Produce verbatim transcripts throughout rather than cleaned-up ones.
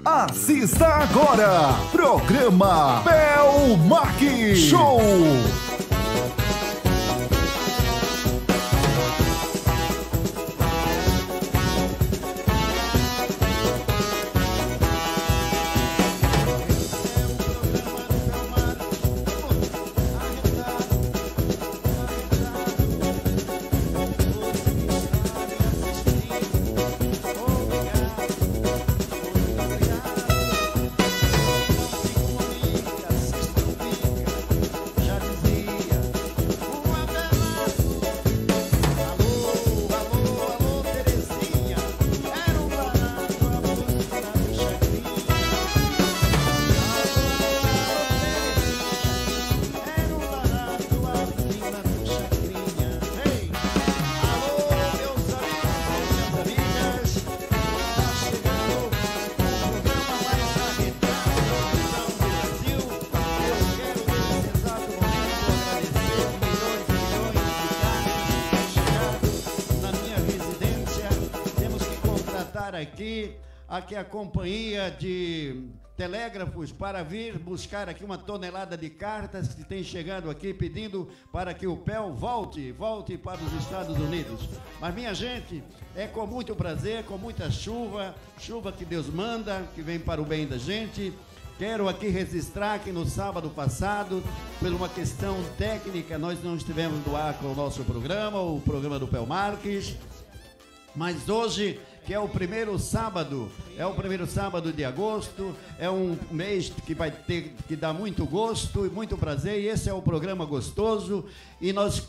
Assista agora, programa Pel Marques Show. Aqui, aqui a companhia de telégrafos para vir buscar aqui uma tonelada de cartas que tem chegando aqui pedindo para que o Pel volte, volte para os Estados Unidos. Mas minha gente, é com muito prazer, com muita chuva, chuva que Deus manda, que vem para o bem da gente. Quero aqui registrar que no sábado passado, por uma questão técnica, nós não estivemos no ar com o nosso programa, o programa do Pel Marques, mas hoje, que é o primeiro sábado, é o primeiro sábado de agosto, é um mês que vai ter que dar muito gosto e muito prazer, e esse é o programa gostoso, e nós,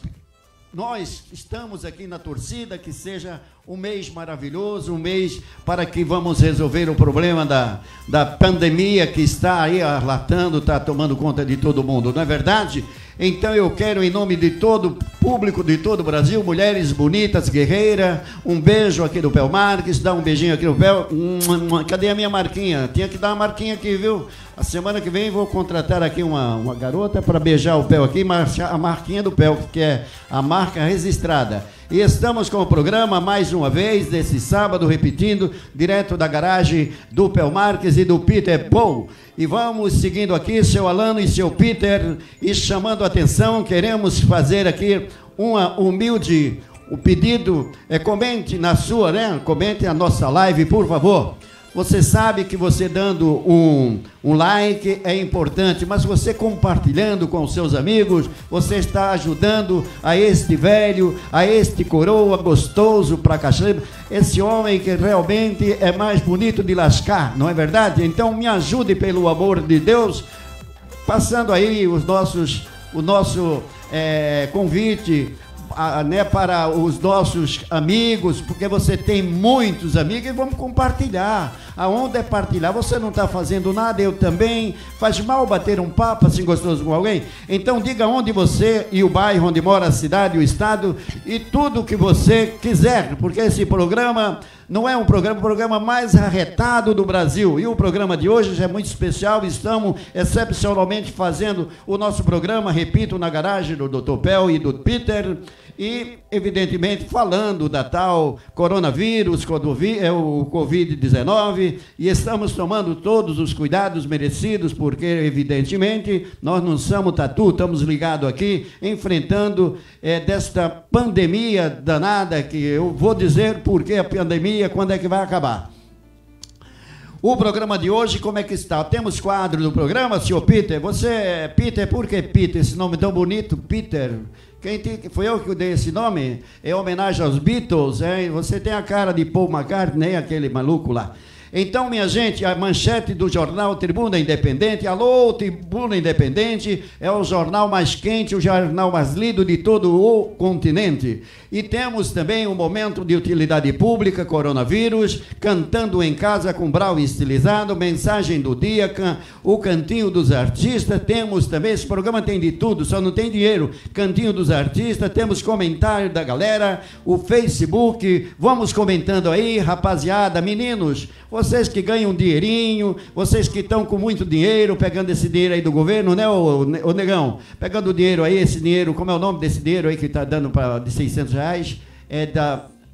nós estamos aqui na torcida que seja um mês maravilhoso, um mês para que vamos resolver o problema da, da pandemia que está aí arlatando, está tomando conta de todo mundo, não é verdade? Então eu quero, em nome de todo o público, de todo o Brasil, mulheres bonitas, guerreiras, um beijo aqui do Pel Marques, dá um beijinho aqui no Pel. Cadê a minha marquinha? Tinha que dar uma marquinha aqui, viu? A semana que vem vou contratar aqui uma, uma garota para beijar o Pel aqui, a marquinha do Pel, que é a marca registrada. E estamos com o programa mais uma vez, desse sábado, repetindo, direto da garagem do Pel Marques e do Peter Paul. E vamos seguindo aqui, seu Alano e seu Peter, e chamando a atenção, queremos fazer aqui uma humilde, o pedido, é, comente na sua, né? Comente a nossa live, por favor. Você sabe que você dando um, um like é importante, mas você compartilhando com os seus amigos, você está ajudando a este velho, a este coroa gostoso pra cachorro, esse homem que realmente é mais bonito de lascar, não é verdade? Então me ajude pelo amor de Deus, passando aí os nossos, o nosso é, convite, A, né, para os nossos amigos, porque você tem muitos amigos e vamos compartilhar. A onda é partilhar. Você não está fazendo nada, eu também. Faz mal bater um papo assim gostoso com alguém? Então diga onde você e o bairro onde mora, a cidade, o estado e tudo que você quiser, porque esse programa não é um programa, o programa mais arretado do Brasil. E o programa de hoje já é muito especial. Estamos excepcionalmente fazendo o nosso programa, repito, na garagem do doutor Pel e do Peter. E, evidentemente, falando da tal coronavírus, é o covid dezenove, e estamos tomando todos os cuidados merecidos, porque, evidentemente, nós não somos tatu, estamos ligados aqui, enfrentando é, desta pandemia danada, que eu vou dizer porque a pandemia, quando é que vai acabar. O programa de hoje, como é que está? Temos quadro do programa, senhor Peter. Você, Peter, por que Peter? Esse nome tão bonito, Peter. Quem tem, foi eu que dei esse nome? É homenagem aos Beatles, hein? Você tem a cara de Paul McCartney, aquele maluco lá. Então, minha gente, a manchete do jornal Tribuna Independente, alô, Tribuna Independente, é o jornal mais quente, o jornal mais lido de todo o continente. E temos também um momento de utilidade pública, coronavírus, cantando em casa com brau estilizado, mensagem do dia, can, o cantinho dos artistas, temos também, esse programa tem de tudo, só não tem dinheiro, cantinho dos artistas, temos comentário da galera, o Facebook, vamos comentando aí, rapaziada, meninos, vocês que ganham um dinheirinho, vocês que estão com muito dinheiro, pegando esse dinheiro aí do governo, né, ô, ô negão? Pegando o dinheiro aí, esse dinheiro, como é o nome desse dinheiro aí que está dando para de seiscentos reais? É da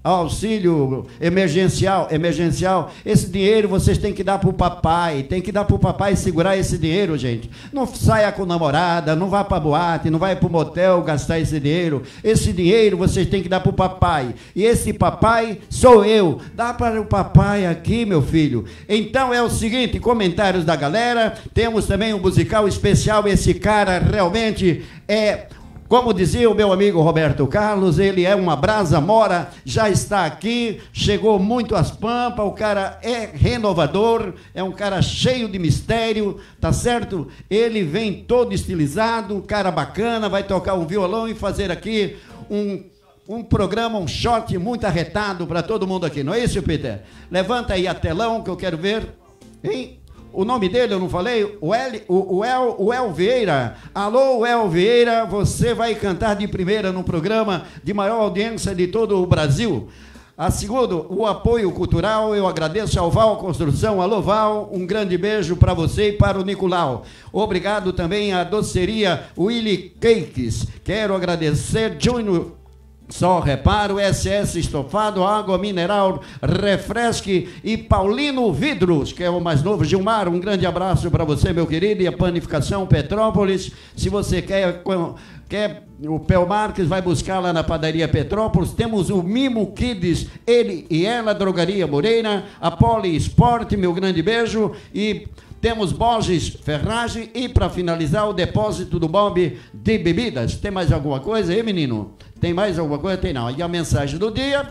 auxílio emergencial, emergencial, esse dinheiro vocês têm que dar pro papai, tem que dar pro papai segurar esse dinheiro, gente. Não saia com namorada, não vá pra boate, não vai pro motel gastar esse dinheiro. Esse dinheiro vocês têm que dar pro papai. E esse papai sou eu. Dá para o papai aqui, meu filho. Então é o seguinte, comentários da galera, temos também um musical especial, esse cara realmente é... Como dizia o meu amigo Roberto Carlos, ele é uma brasa mora, já está aqui, chegou muito às pampas, o cara é renovador, é um cara cheio de mistério, tá certo? Ele vem todo estilizado, um cara bacana, vai tocar um violão e fazer aqui um, um programa, um shot muito arretado para todo mundo aqui, não é isso, Peter? Levanta aí a telão que eu quero ver, hein? O nome dele eu não falei? O El, o, o, El, o El Vieira. Alô, El Vieira, você vai cantar de primeira no programa de maior audiência de todo o Brasil. A segundo, o apoio cultural, eu agradeço ao Val Construção. Alô, Val, um grande beijo para você e para o Nicolau. Obrigado também à doceria Willy Cakes. Quero agradecer Júnior Só Reparo, S S Estofado, Água Mineral, Refresque e Paulino Vidros, que é o mais novo. Gilmar, um grande abraço para você, meu querido, e a Panificação Petrópolis. Se você quer, quer o Pel Marques, vai buscar lá na Padaria Petrópolis. Temos o Mimo Kids, ele e ela, Drogaria Moreira, a Poli Sport, meu grande beijo, e... temos Borges Ferragem e, para finalizar, o depósito do Bob de bebidas. Tem mais alguma coisa aí, menino? Tem mais alguma coisa? Tem não. E a mensagem do dia?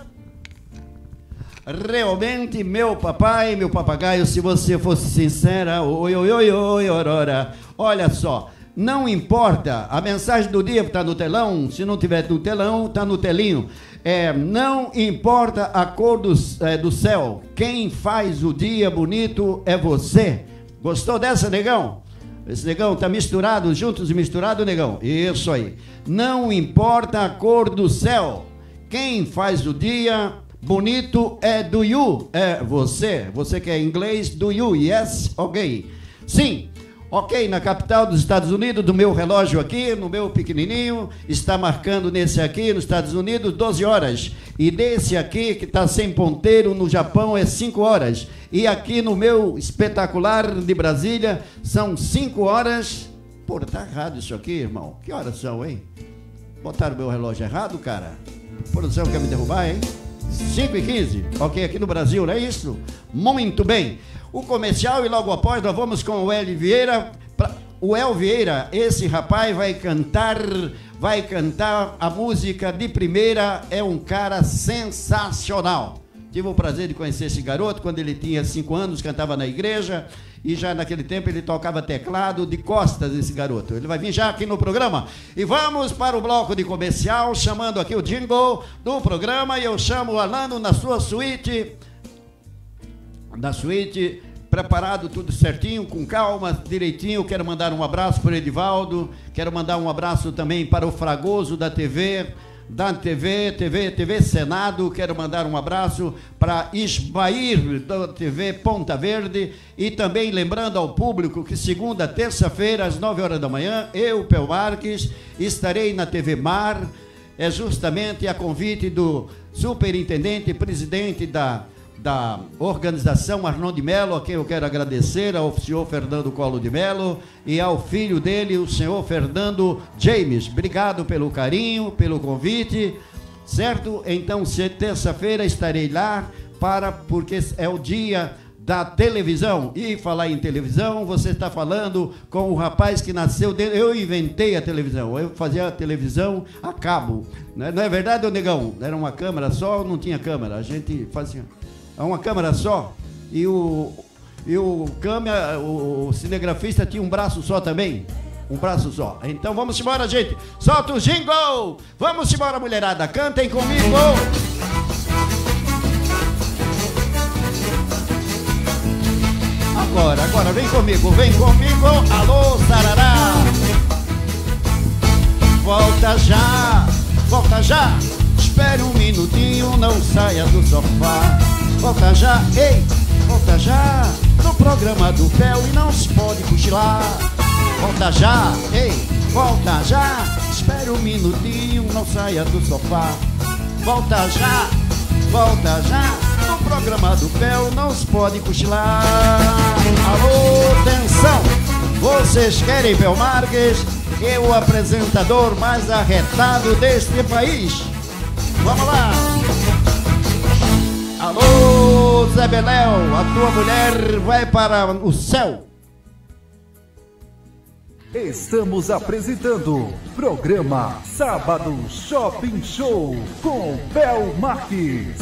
Realmente, meu papai, meu papagaio, se você fosse sincera, oi, oi, oi, oi, aurora. Olha só, não importa, a mensagem do dia está no telão, se não tiver no telão, está no telinho. É, não importa a cor do, é, do céu, quem faz o dia bonito é você. Gostou dessa, negão? Esse negão tá misturado, juntos e misturado, negão? Isso aí. Não importa a cor do céu, quem faz o dia bonito é do you, é você. Você que é inglês, do you, yes, ok. Sim, ok, na capital dos Estados Unidos, do meu relógio aqui, no meu pequenininho, está marcando nesse aqui, nos Estados Unidos, doze horas. E desse aqui, que está sem ponteiro, no Japão, é cinco horas. E aqui no meu espetacular de Brasília, são cinco horas. Pô, tá errado isso aqui, irmão. Que horas são, hein? Botaram o meu relógio errado, cara? A produção quer me derrubar, hein? cinco e quinze. Ok, aqui no Brasil, não é isso? Muito bem. O comercial e logo após nós vamos com o El Vieira. Pra... O El Vieira, esse rapaz vai cantar, vai cantar a música de primeira, é um cara sensacional. Tive o prazer de conhecer esse garoto quando ele tinha cinco anos, cantava na igreja, e já naquele tempo ele tocava teclado de costas, esse garoto. Ele vai vir já aqui no programa. E vamos para o bloco de comercial, chamando aqui o jingle do programa, e eu chamo o Alano na sua suíte, na suíte, preparado tudo certinho, com calma, direitinho. Quero mandar um abraço para o Edivaldo, quero mandar um abraço também para o Fragoso da T V, da T V, T V, T V Senado. Quero mandar um abraço para Ismair da T V Ponta Verde, e também lembrando ao público que segunda, terça-feira, às nove horas da manhã, eu, Pel Marques, estarei na T V Mar, é justamente a convite do superintendente e presidente da da organização Arnon de Melo, a quem eu quero agradecer, ao senhor Fernando Collor de Melo e ao filho dele, o senhor Fernando James. Obrigado pelo carinho, pelo convite, certo? Então, terça-feira estarei lá, para, porque é o dia da televisão. E falar em televisão, você está falando com o rapaz que nasceu dentro. Eu inventei a televisão, eu fazia a televisão a cabo. Não é verdade, ô negão? Era uma câmera só ou não tinha câmera? A gente fazia... uma câmera só, e o, e o câmera, o cinegrafista tinha um braço só também, um braço só. Então vamos embora, gente, solta o jingle, vamos embora, mulherada, cantem comigo. Agora, agora, vem comigo, vem comigo, alô, sarará. Volta já, volta já, espere um minutinho, não saia do sofá. Volta já, ei, volta já, no programa do Pel e não se pode cochilar. Volta já, ei, volta já, espere um minutinho, não saia do sofá. Volta já, volta já. No programa do Pel não se pode cochilar. Alô, atenção! Vocês querem Pel Marques? É o apresentador mais arretado deste país. Vamos lá! Alô, Zé Beléu, a tua mulher vai para o céu. Estamos apresentando programa Sábado Shopping Show com Pel Marques.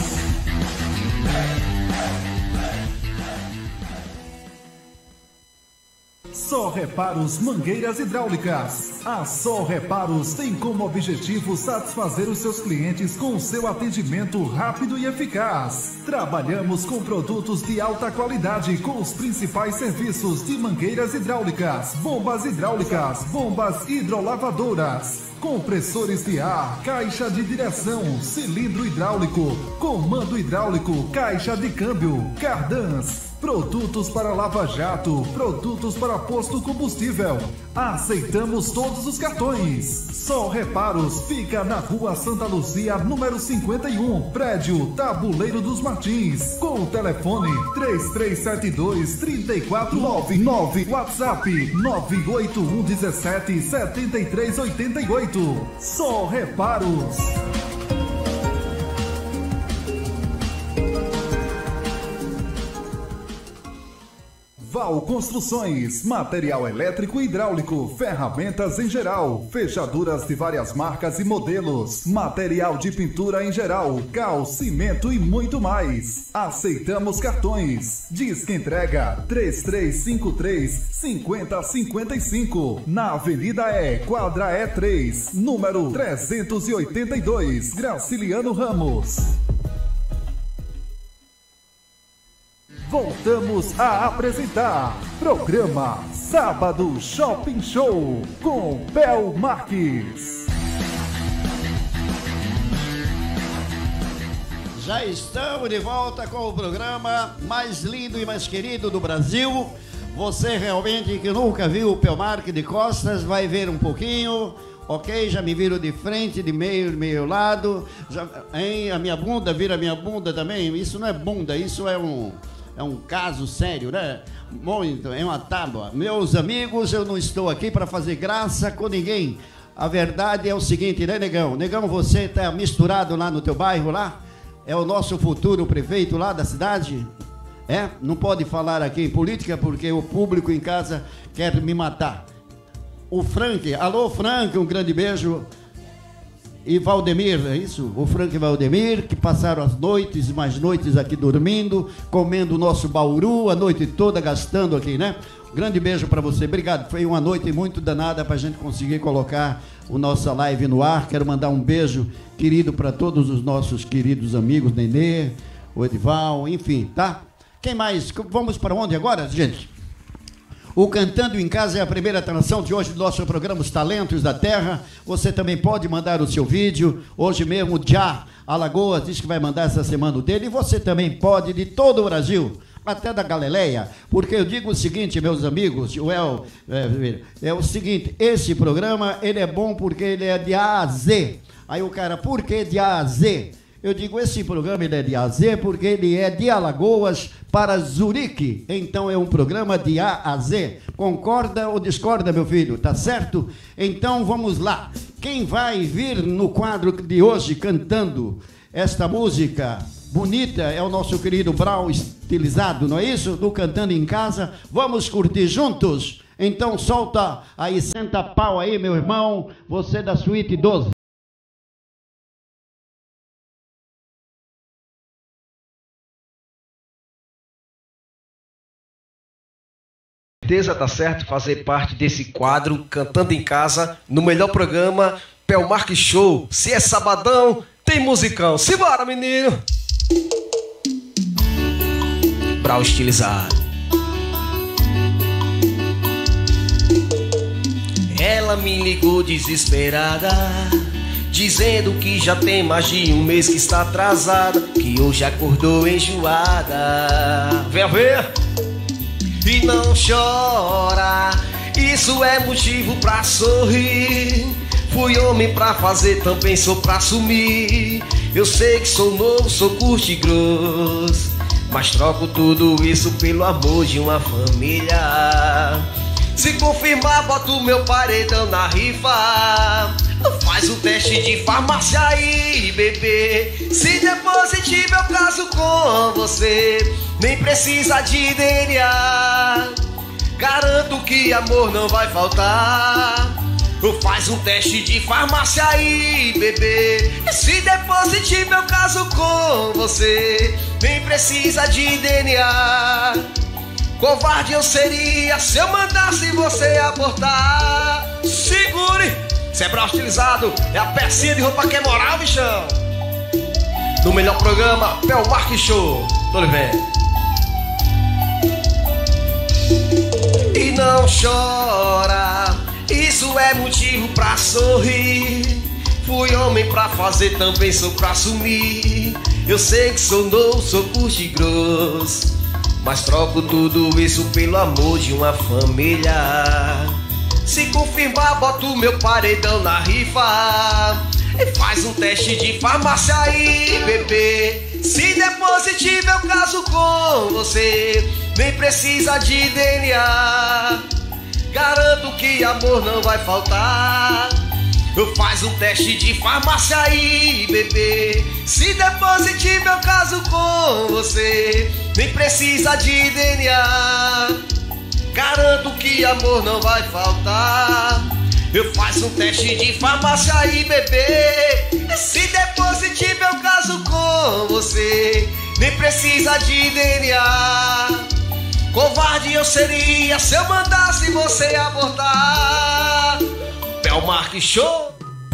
Só Reparos Mangueiras Hidráulicas. A Só Reparos tem como objetivo satisfazer os seus clientes com seu atendimento rápido e eficaz. Trabalhamos com produtos de alta qualidade com os principais serviços de mangueiras hidráulicas, bombas hidráulicas, bombas hidrolavadoras, compressores de ar, caixa de direção, cilindro hidráulico, comando hidráulico, caixa de câmbio, cardãs, produtos para lava-jato, produtos para posto combustível. Aceitamos todos os cartões. Só Reparos fica na Rua Santa Luzia, número cinquenta e um, prédio Tabuleiro dos Martins, com o telefone três três sete dois, três quatro nove nove, WhatsApp nove oito um um sete, sete três oito oito. Só Reparos. Val Construções, material elétrico e hidráulico, ferramentas em geral, fechaduras de várias marcas e modelos, material de pintura em geral, cal, cimento e muito mais. Aceitamos cartões. Disque entrega três três cinco três, cinco zero cinco cinco, na Avenida E, quadra E três, número trezentos e oitenta e dois, Graciliano Ramos. Voltamos a apresentar programa Sábado Shopping Show com Pel Marques. Já estamos de volta com o programa mais lindo e mais querido do Brasil. Você realmente que nunca viu o Pel Marques de costas vai ver um pouquinho. Ok, já me viram de frente, de meio, de meio lado. Já, hein, a minha bunda, vira a minha bunda também. Isso não é bunda, isso é um... É um caso sério, né? Muito, é uma tábua. Meus amigos, eu não estou aqui para fazer graça com ninguém. A verdade é o seguinte, né, Negão? Negão, você está misturado lá no teu bairro, lá? É o nosso futuro prefeito lá da cidade? É? Não pode falar aqui em política porque o público em casa quer me matar. O Frank, alô Frank, um grande beijo. E Valdemir, é isso? O Frank e Valdemir, que passaram as noites e mais noites aqui dormindo, comendo o nosso bauru a noite toda, gastando aqui, né? Grande beijo para você, obrigado. Foi uma noite muito danada para a gente conseguir colocar o nossa live no ar. Quero mandar um beijo querido para todos os nossos queridos amigos, Nenê, o Edival, enfim, tá? Quem mais? Vamos para onde agora, gente? O Cantando em Casa é a primeira atração de hoje do nosso programa Os Talentos da Terra. Você também pode mandar o seu vídeo. Hoje mesmo, Já Alagoas diz que vai mandar essa semana o dele. E você também pode, de todo o Brasil, até da Galileia. Porque eu digo o seguinte, meus amigos, Joel, é, é o seguinte, esse programa, ele é bom porque ele é de A a Z. Aí o cara, por que de A a Z? Eu digo, esse programa ele é de A a Z porque ele é de Alagoas para Zurique. Então é um programa de A a Z. Concorda ou discorda, meu filho? Tá certo? Então vamos lá. Quem vai vir no quadro de hoje cantando esta música bonita é o nosso querido Brau estilizado, não é isso? Do Cantando em Casa. Vamos curtir juntos? Então solta aí, senta pau aí, meu irmão. Você da suíte doze. certeza, tá certo, fazer parte desse quadro Cantando em Casa, no melhor programa Pel Marques Show. Se é sabadão, tem musicão. Simbora, menino! Brau estilizado. Ela me ligou desesperada, dizendo que já tem mais de um mês que está atrasada, que hoje acordou enjoada. Venha ver! E não chora, isso é motivo pra sorrir. Fui homem pra fazer, também sou pra assumir. Eu sei que sou novo, sou curto e grosso, mas troco tudo isso pelo amor de uma família. Se confirmar, boto o meu paredão na rifa. Faz o teste de farmácia aí, bebê. Se depois positivo eu caso com você, nem precisa de D N A. Garanto que amor não vai faltar. Faz um teste de farmácia aí, bebê. Se der positivo eu caso com você, nem precisa de D N A. Covarde eu seria se eu mandasse você abortar. Segure, se é bra utilizado, é a pecinha de roupa que é moral, bichão. No melhor programa, Pelmark Show. Tô lhe vendo. E não chora, isso é motivo pra sorrir. Fui homem pra fazer, também sou pra assumir. Eu sei que sou novo, sou curto e grosso, mas troco tudo isso pelo amor de uma família. Se confirmar, boto o meu paredão na rifa. E faz um teste de farmácia aí, bebê. Se der positivo eu caso com você, nem precisa de D N A. Garanto que amor não vai faltar. Faz um teste de farmácia aí, bebê. Se der positivo eu caso com você, nem precisa de D N A. Garanto que amor não vai faltar. Eu faço um teste de farmácia aí, bebê. Se der positivo eu caso com você, nem precisa de D N A. Covarde eu seria se eu mandasse você abortar. Pelmark Show.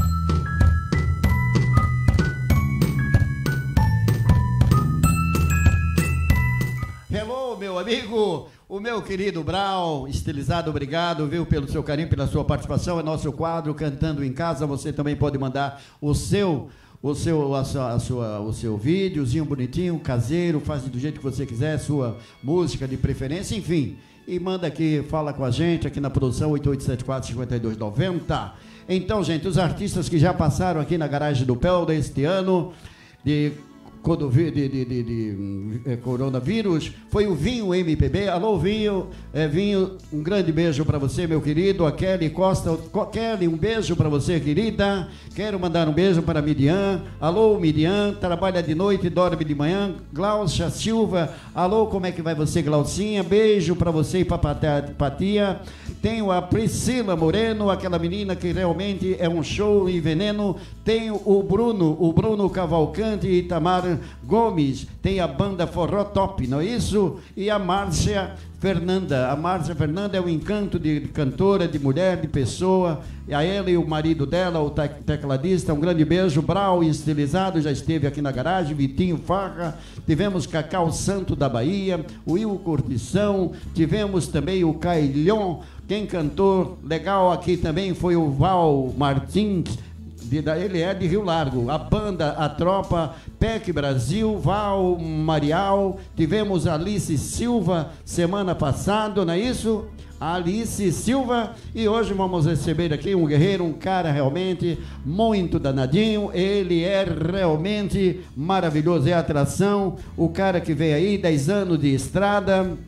Hello, meu amigo, o meu querido Brau, estilizado, obrigado, viu, pelo seu carinho, pela sua participação. É nosso quadro Cantando em Casa. Você também pode mandar o seu, o seu, a sua, a sua, o seu videozinho bonitinho, caseiro, faz do jeito que você quiser, sua música de preferência, enfim. E manda aqui, fala com a gente aqui na produção oito oito sete quatro, cinco dois nove zero. Então, gente, os artistas que já passaram aqui na garagem do Pel deste ano de, de, de, de, de, de coronavírus, foi o Vinho M P B. Alô, Vinho, é, Vinho, um grande beijo para você, meu querido. A Kelly Costa, Kelly, um beijo para você, querida. Quero mandar um beijo para a Midian. Alô, Midian, trabalha de noite e dorme de manhã. Glaucia Silva, alô, como é que vai você, Glaucinha? Beijo para você e para Patia. Tenho a Priscila Moreno, aquela menina que realmente é um show e veneno. Tenho o Bruno, o Bruno Cavalcante e Itamar Gomes. Tem a banda Forró Top, não é isso? E a Márcia Fernanda. A Márcia Fernanda é um encanto de cantora, de mulher, de pessoa. E a ela e o marido dela, o tecladista, um grande beijo. Brau Estilizado já esteve aqui na garagem. Vitinho Farra. Tivemos Cacau Santo da Bahia, o Will Curtição. Tivemos também o Cailhon. Quem cantou legal aqui também foi o Val Martins. Ele é de Rio Largo. A banda, a tropa, P E C Brasil, Val Marial. Tivemos Alice Silva semana passada, não é isso? Alice Silva. E hoje vamos receber aqui um guerreiro, um cara realmente muito danadinho. Ele é realmente maravilhoso, é atração. O cara que vem aí, dez anos de estrada,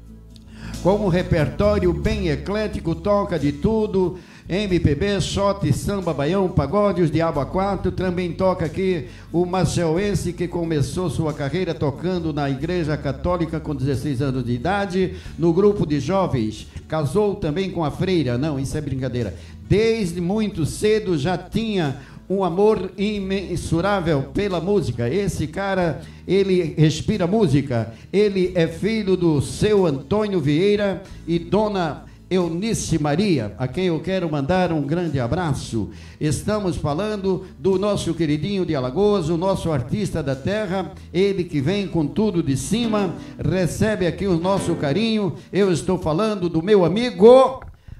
com um repertório bem eclético, toca de tudo. M P B, shot, samba, baião, pagode, os Diabo a Quatro. Também toca aqui o Maceuense, que começou sua carreira tocando na Igreja Católica com dezesseis anos de idade, no grupo de jovens. Casou também com a freira. Não, isso é brincadeira. Desde muito cedo já tinha um amor imensurável pela música. Esse cara, ele respira música. Ele é filho do seu Antônio Vieira e dona Eunice Maria, a quem eu quero mandar um grande abraço. Estamos falando do nosso queridinho de Alagoas, o nosso artista da terra, ele que vem com tudo de cima, recebe aqui o nosso carinho. Eu estou falando do meu amigo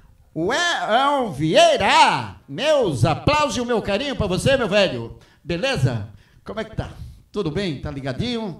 Uel Vieira. Meus aplausos e o meu carinho para você, meu velho. Beleza? Como é que tá? Tudo bem? Tá ligadinho?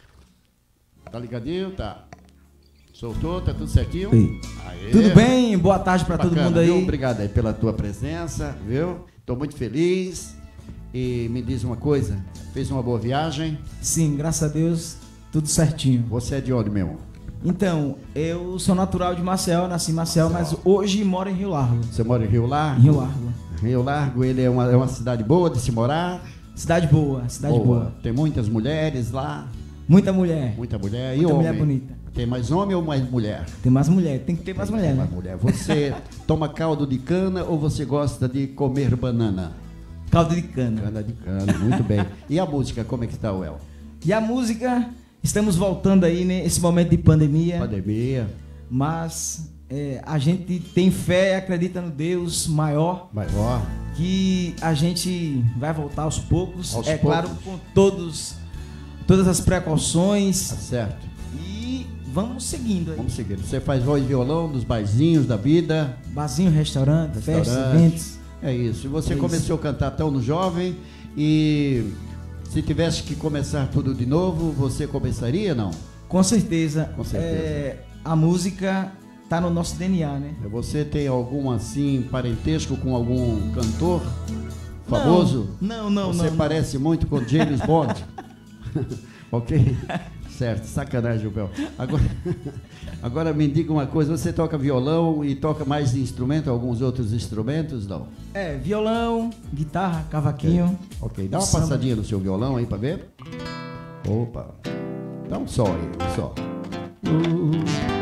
Tá ligadinho? Tá. Soltou, tá tudo certinho? Aê. Tudo bem? Boa tarde para todo mundo aí. Viu? Obrigado aí pela tua presença, viu? Tô muito feliz. E me diz uma coisa, fez uma boa viagem? Sim, graças a Deus, tudo certinho. Você é de onde mesmo? Então, eu sou natural de Maceió, nasci em Maceió, mas hoje moro em Rio Largo. Você mora em Rio Largo? Em Rio Largo. Rio Largo, ele é uma, é uma cidade boa de se morar? Cidade boa, cidade boa. boa. Tem muitas mulheres lá? Muita mulher. Muita mulher. E Muita homem? mulher bonita. Tem mais homem ou mais mulher? Tem mais mulher, tem que ter mais tem mulher, mais né? mulher. Você toma caldo de cana ou você gosta de comer banana? Caldo de cana. Cana de cana, muito bem. E a música, como é que está, Well? E a música, estamos voltando aí nesse momento de pandemia. Pandemia. Mas é, a gente tem fé, acredita no Deus maior. Maior. Que a gente vai voltar aos poucos. Aos é poucos. claro, com todos, todas as precauções. Tá certo. E vamos seguindo aí. Vamos seguindo. Você faz voz e violão nos barzinhos da vida? Barzinho, restaurante, Restaurante. festas, eventos. É isso. E você É começou isso. a cantar tão no jovem e se tivesse que começar tudo de novo, você começaria, não? Com certeza. Com certeza. É, a música tá no nosso D N A, né? Você tem algum, assim, parentesco com algum cantor famoso? Não, não, Você não. parece não. muito com James Bond. Ok? Certo, sacanagem, Gilberto. Agora, agora me diga uma coisa, você toca violão e toca mais instrumento, alguns outros instrumentos, não? É, violão, guitarra, cavaquinho. Ok, dá uma Samba. passadinha no seu violão aí pra ver. Opa, dá um sol aí, um sol. Uh,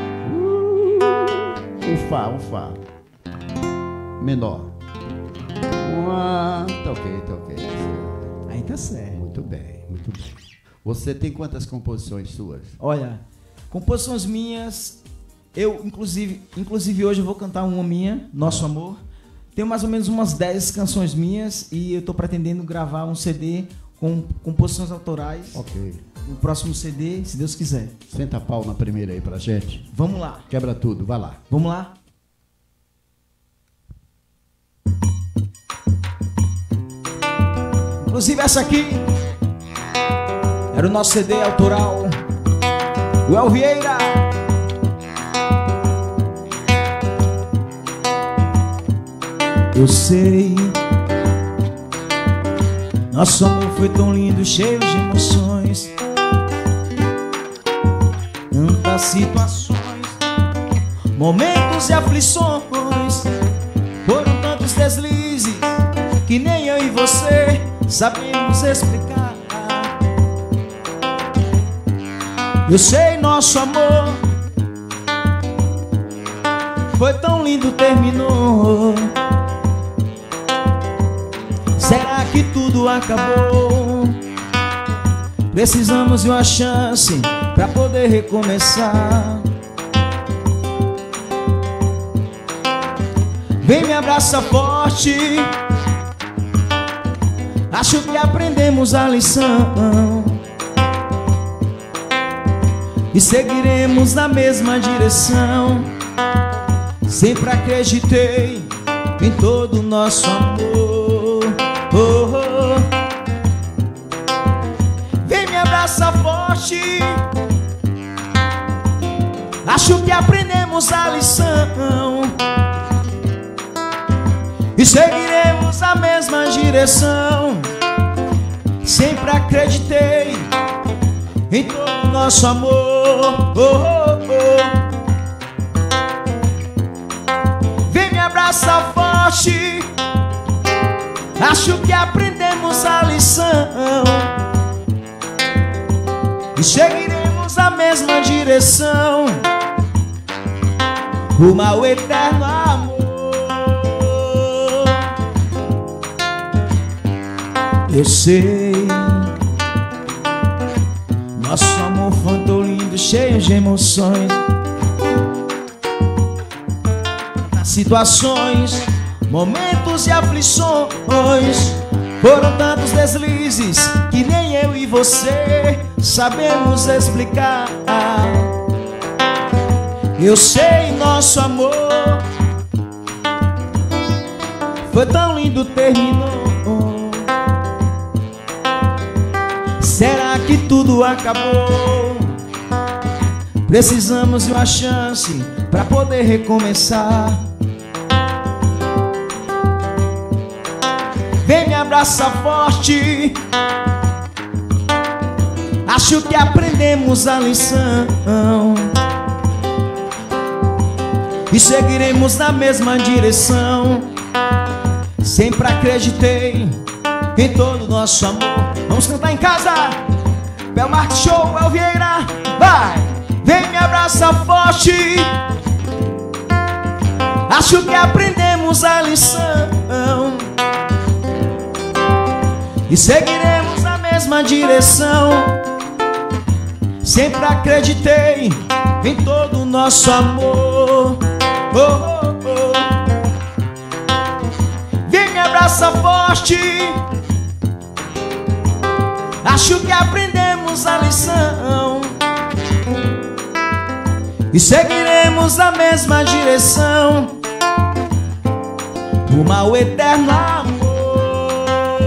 uh, um Fá, um Fá. Menor. Ah, tá ok, tá ok. Aí tá certo. Muito bem, muito bem. Você tem quantas composições suas? Olha, composições minhas, eu inclusive, inclusive hoje eu vou cantar uma minha, Nosso Amor. Tenho mais ou menos umas dez canções minhas e eu tô pretendendo gravar um C D com composições autorais. Ok. O próximo C D, se Deus quiser. Senta a pau na primeira aí pra gente. Vamos lá. Quebra tudo, vai lá. Vamos lá? Inclusive essa aqui era o nosso C D autoral, o El Vieira. Eu sei, nosso amor foi tão lindo, cheio de emoções, tantas situações, momentos e aflições, foram tantos deslizes que nem eu e você sabemos explicar. Eu sei, nosso amor foi tão lindo, terminou. Será que tudo acabou? Precisamos de uma chance pra poder recomeçar. Vem, me abraça forte. Acho que aprendemos a lição e seguiremos na mesma direção. Sempre acreditei em todo o nosso amor. Oh, oh. Vem, me abraça forte. Acho que aprendemos a lição e seguiremos a mesma direção. Sempre acreditei em todo o nosso amor. Oh, oh, oh. Vem, me abraça forte. Acho que aprendemos a lição e seguiremos a mesma direção. Rumo ao eterno amor. Eu sei, nosso amor foi tão lindo, cheio de emoções, situações, momentos e aflições, foram tantos deslizes que nem eu e você sabemos explicar. Eu sei, nosso amor foi tão lindo, terminou. Será que tudo acabou? Precisamos de uma chance pra poder recomeçar. vem me abraçar forte. Acho que aprendemos a lição e seguiremos na mesma direção. Sempre acreditei em todo o nosso amor. Vamos cantar em casa. Belmarque Show, El Vieira. Vai! Vem me abraçar forte. Acho que aprendemos a lição e seguiremos na mesma direção. Sempre acreditei em todo o nosso amor. Oh, oh, oh. Vem me abraçar forte. Acho que aprendemos a lição e seguiremos na mesma direção. Rumo ao eterno amor.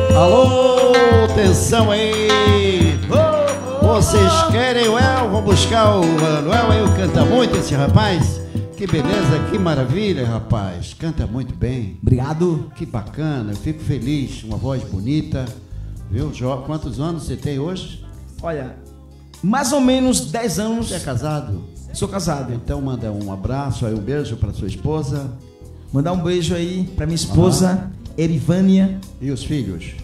Alô, atenção aí. Vocês querem o El? Vão buscar o El. El canta muito, esse rapaz. Que beleza, que maravilha, rapaz. Canta muito bem. Obrigado. Que bacana, eu fico feliz. Uma voz bonita. Viu, Jó? Quantos anos você tem hoje? Olha, mais ou menos dez anos. Você é casado? Sou casado. Então manda um abraço aí, um beijo para sua esposa. Mandar um beijo aí para minha esposa, ah. Erivânia. E os filhos?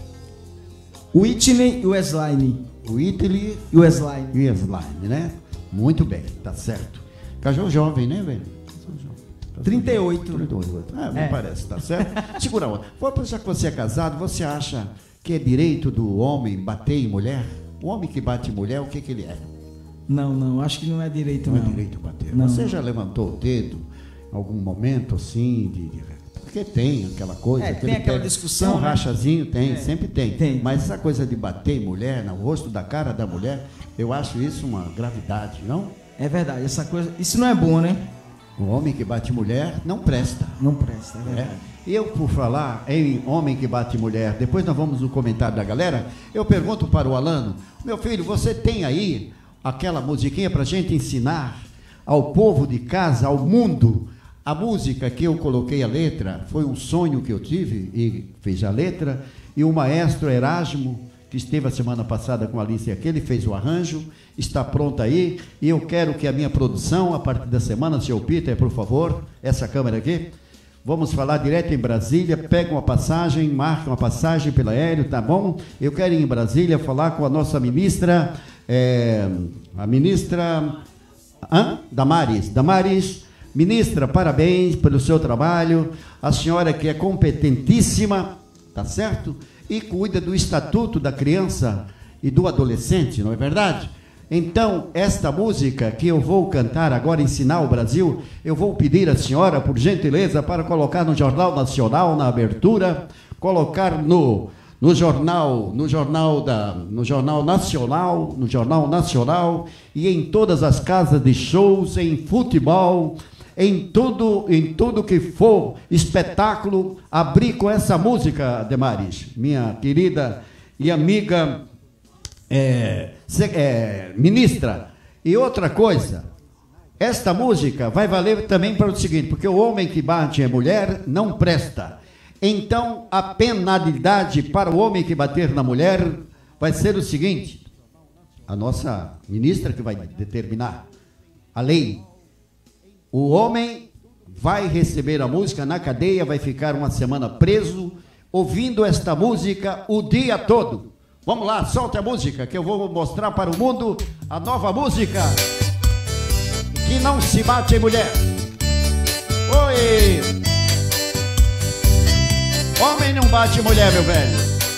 O Whitney e o Weslaine. O Whitney e o Weslaine. E o Weslaine, né? Muito bem, tá certo. Casou jovem, né, velho? trinta e oito. trinta e oito. Ah, me é. parece, tá certo? Segura uma. Já que você é casado, você acha que é direito do homem bater em mulher? O homem que bate em mulher, o que que ele é? Não, não, acho que não é direito, não. Não é direito bater. Não. Você já levantou o dedo em algum momento assim de... de... Porque tem aquela coisa... É, tem aquela discussão, tem um né? rachazinho, tem, é. sempre tem. tem. Mas essa coisa de bater em mulher, no rosto da cara da mulher, eu acho isso uma gravidade, não? É verdade, essa coisa... Isso não é bom, né? O homem que bate mulher não presta. Não presta, é verdade. É. E eu, por falar em homem que bate mulher, depois nós vamos no comentário da galera, eu pergunto para o Alano, meu filho, você tem aí aquela musiquinha para a gente ensinar ao povo de casa, ao mundo? A música que eu coloquei a letra foi um sonho que eu tive e fez a letra, e o maestro Erasmo, que esteve a semana passada com a Alice aqui, ele fez o arranjo, está pronto aí, e eu quero que a minha produção, a partir da semana, seu Peter, por favor, essa câmera aqui, vamos falar direto em Brasília, pega uma passagem, marca uma passagem pelo aéreo, tá bom? Eu quero ir em Brasília falar com a nossa ministra, é, a ministra hã? Damares, Damares, ministra, parabéns pelo seu trabalho, a senhora que é competentíssima, tá certo? E cuida do Estatuto da Criança e do Adolescente, não é verdade? Então, esta música que eu vou cantar agora, ensinar o Brasil, eu vou pedir à senhora, por gentileza, para colocar no Jornal Nacional, na abertura, colocar no, no jornal, no jornal da, no jornal nacional, no jornal nacional e em todas as casas de shows, em futebol, em tudo, em tudo que for espetáculo, abrir com essa música, Damares, minha querida e amiga é, é, ministra. E outra coisa, esta música vai valer também para o seguinte, porque o homem que bate em mulher não presta. Então, a penalidade para o homem que bater na mulher vai ser o seguinte, a nossa ministra que vai determinar a lei. O homem vai receber a música na cadeia, vai ficar uma semana preso, ouvindo esta música o dia todo. Vamos lá, solte a música, que eu vou mostrar para o mundo a nova música que não se bate em mulher. Oi! Homem não bate em mulher, meu velho.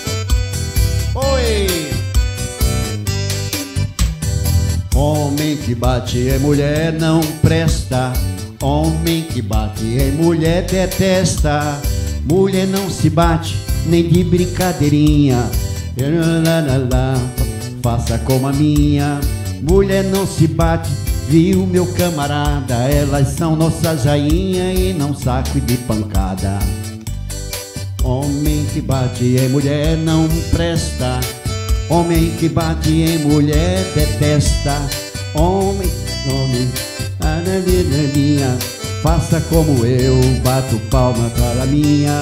Oi! Homem que bate em mulher não presta. Homem que bate em mulher detesta. Mulher não se bate nem de brincadeirinha. Faça como a minha. Mulher não se bate, viu, meu camarada? Elas são nossa jainha e não saco de pancada. Homem que bate em mulher não presta. Homem que bate em mulher detesta. Homem, homem, ananinha, faça como eu, bato palma para a minha.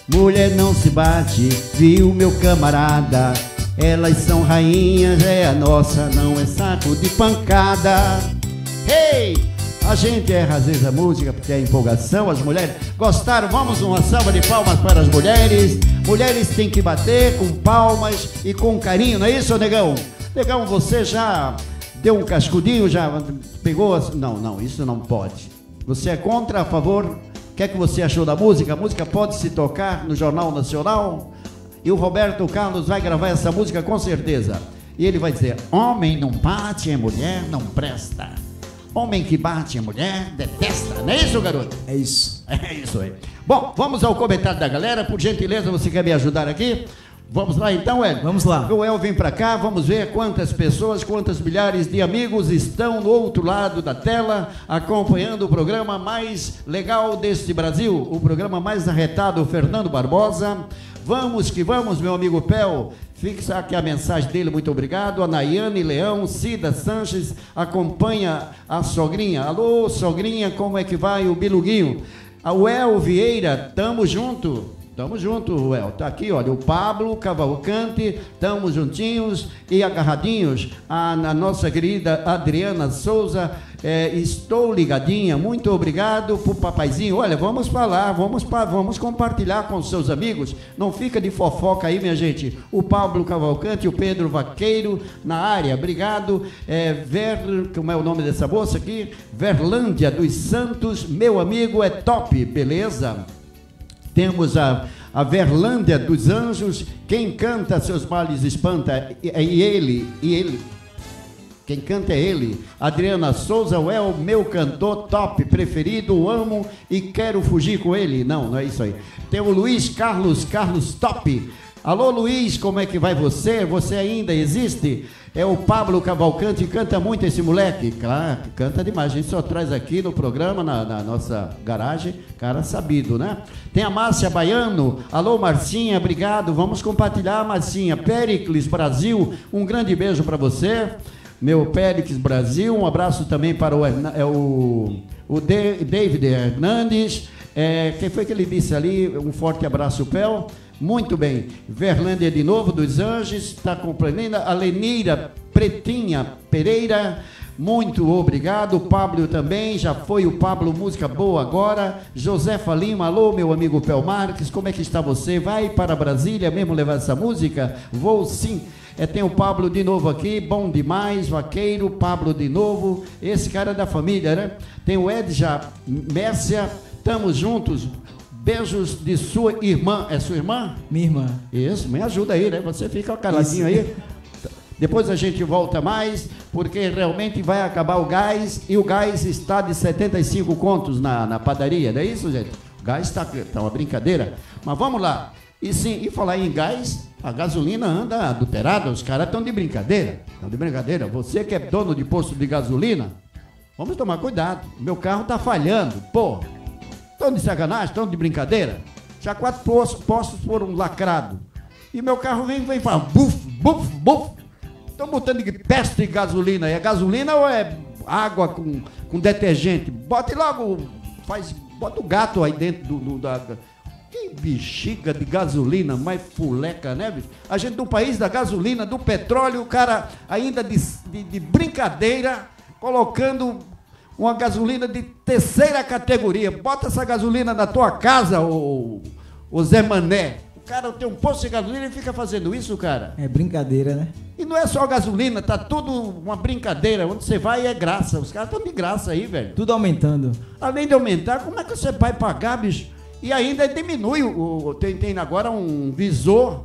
mulher não se bate, viu meu camarada? Elas são rainhas, é a nossa, não é saco de pancada. Hey! A gente erra às vezes a música porque é empolgação. As mulheres gostaram? Vamos uma salva de palmas para as mulheres. Mulheres têm que bater com palmas e com carinho, não é isso, negão? Negão, você já deu um cascudinho, já pegou? As... Não, não, isso não pode. Você é contra, a favor? O que é que você achou da música? A música pode se tocar no Jornal Nacional? E o Roberto Carlos vai gravar essa música com certeza. E ele vai dizer: homem não bate, a mulher não presta. Homem que bate a mulher detesta. Não é isso, garoto? É isso. É isso aí. Bom, vamos ao comentário da galera. Por gentileza, você quer me ajudar aqui? Vamos lá então, El? Vamos lá. O El vem pra cá, vamos ver quantas pessoas, quantas milhares de amigos estão do outro lado da tela acompanhando o programa mais legal deste Brasil, o programa mais arretado, o Fernando Barbosa. Vamos que vamos, meu amigo Pel. Fixa aqui a mensagem dele, muito obrigado. A Nayane Leão, Cida Sanches, acompanha a sogrinha. Alô, sogrinha, como é que vai o Biluguinho? A Uel Vieira, tamo junto. Tamo junto, Uel. Tá aqui, olha, o Pablo Cavalcante, tamo juntinhos e agarradinhos. A, a nossa querida Adriana Souza, é, estou ligadinha. Muito obrigado pro papaizinho. Olha, vamos falar, vamos, vamos compartilhar com os seus amigos. Não fica de fofoca aí, minha gente. O Pablo Cavalcante, o Pedro Vaqueiro na área. Obrigado. É, Ver, como é o nome dessa moça aqui? Verlândia dos Santos, meu amigo, é top, beleza? Temos a, a Verlândia dos Anjos, quem canta seus males espanta, e, e ele, e ele, quem canta é ele. Adriana Souza, é o meu cantor top preferido, amo e quero fugir com ele. Não, não é isso aí. Tem o Luiz Carlos, Carlos top. Alô Luiz, como é que vai você? Você ainda existe? É o Pablo Cavalcante, canta muito esse moleque. Claro, canta demais. A gente só traz aqui no programa, na, na nossa garagem, cara sabido, né? Tem a Márcia Baiano. Alô Marcinha, obrigado. Vamos compartilhar, Marcinha. Pericles Brasil, um grande beijo para você. Meu Pericles Brasil, um abraço também para o, é, o, o de, David Hernandes. É, quem foi que ele disse ali? Um forte abraço, Pel. Muito bem, Verlândia de novo, dos Anjos, está compreendendo? A Lenira Pretinha Pereira, muito obrigado. O Pablo também, já foi o Pablo, música boa agora. Josefa Lima, alô meu amigo Pel Marques, como é que está você? Vai para Brasília mesmo levar essa música? Vou sim. É, tem o Pablo de novo aqui, bom demais, Vaqueiro, Pablo de novo, esse cara é da família, né? Tem o Edja Mércia, estamos juntos. Beijos de sua irmã. É sua irmã? Minha irmã. Isso, me ajuda aí, né? Você fica caladinho aí. Depois a gente volta mais, porque realmente vai acabar o gás, e o gás está de setenta e cinco contos na, na padaria, não é isso, gente? O gás está tá uma brincadeira. Mas vamos lá. E sim, e falar em gás, a gasolina anda adulterada, os caras estão de brincadeira. Estão de brincadeira. Você que é dono de posto de gasolina, vamos tomar cuidado. Meu carro está falhando, pô. Estão de sacanagem? Estão de brincadeira? Já quatro postos, postos foram lacrados. E meu carro vem vem fala buf, buf, buf. Estão botando de peste de gasolina. É gasolina ou é água com, com detergente? Bote logo, faz, bota o gato aí dentro do, do da... Que bexiga de gasolina, mais fuleca, né, bicho? A gente do país da gasolina, do petróleo, o cara ainda de, de, de brincadeira, colocando uma gasolina de terceira categoria. Bota essa gasolina na tua casa, ô, ô Zé Mané. O cara tem um posto de gasolina e fica fazendo isso, cara. É brincadeira, né? E não é só gasolina, tá tudo uma brincadeira. Onde você vai é graça. Os caras estão de graça aí, velho. Tudo aumentando. Além de aumentar, como é que você vai pagar, bicho? E ainda diminui. O, tem, tem agora um visor.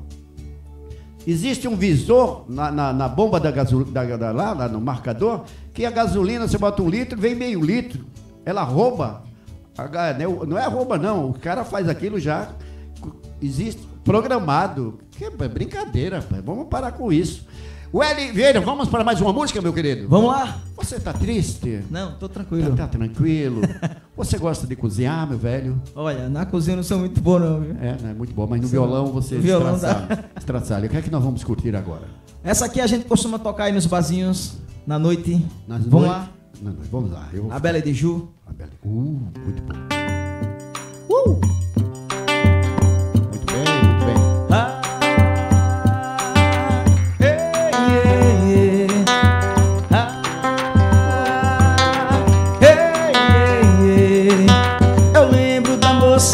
Existe um visor na, na, na bomba da gasolina, da, da, lá, lá no marcador, que a gasolina, você bota um litro, vem meio litro. Ela rouba. Não é rouba, não. O cara faz aquilo já. Existe programado. Que é brincadeira, pai. Vamos parar com isso. Welly Vieira, vamos para mais uma música, meu querido? Vamos lá. Você tá triste? Não, tô tranquilo. Tá, tá tranquilo. Você gosta de cozinhar, meu velho? Olha, na cozinha eu não sou muito bom, não, viu? É, não é muito bom, mas no violão você violão estraçalha. O que é que nós vamos curtir agora? Essa aqui a gente costuma tocar aí nos barzinhos, na noite. Nas vamos noite? lá? Não, vamos lá. Eu a Bela de Ju. A Bela. Uh, muito bom. Uh! Muito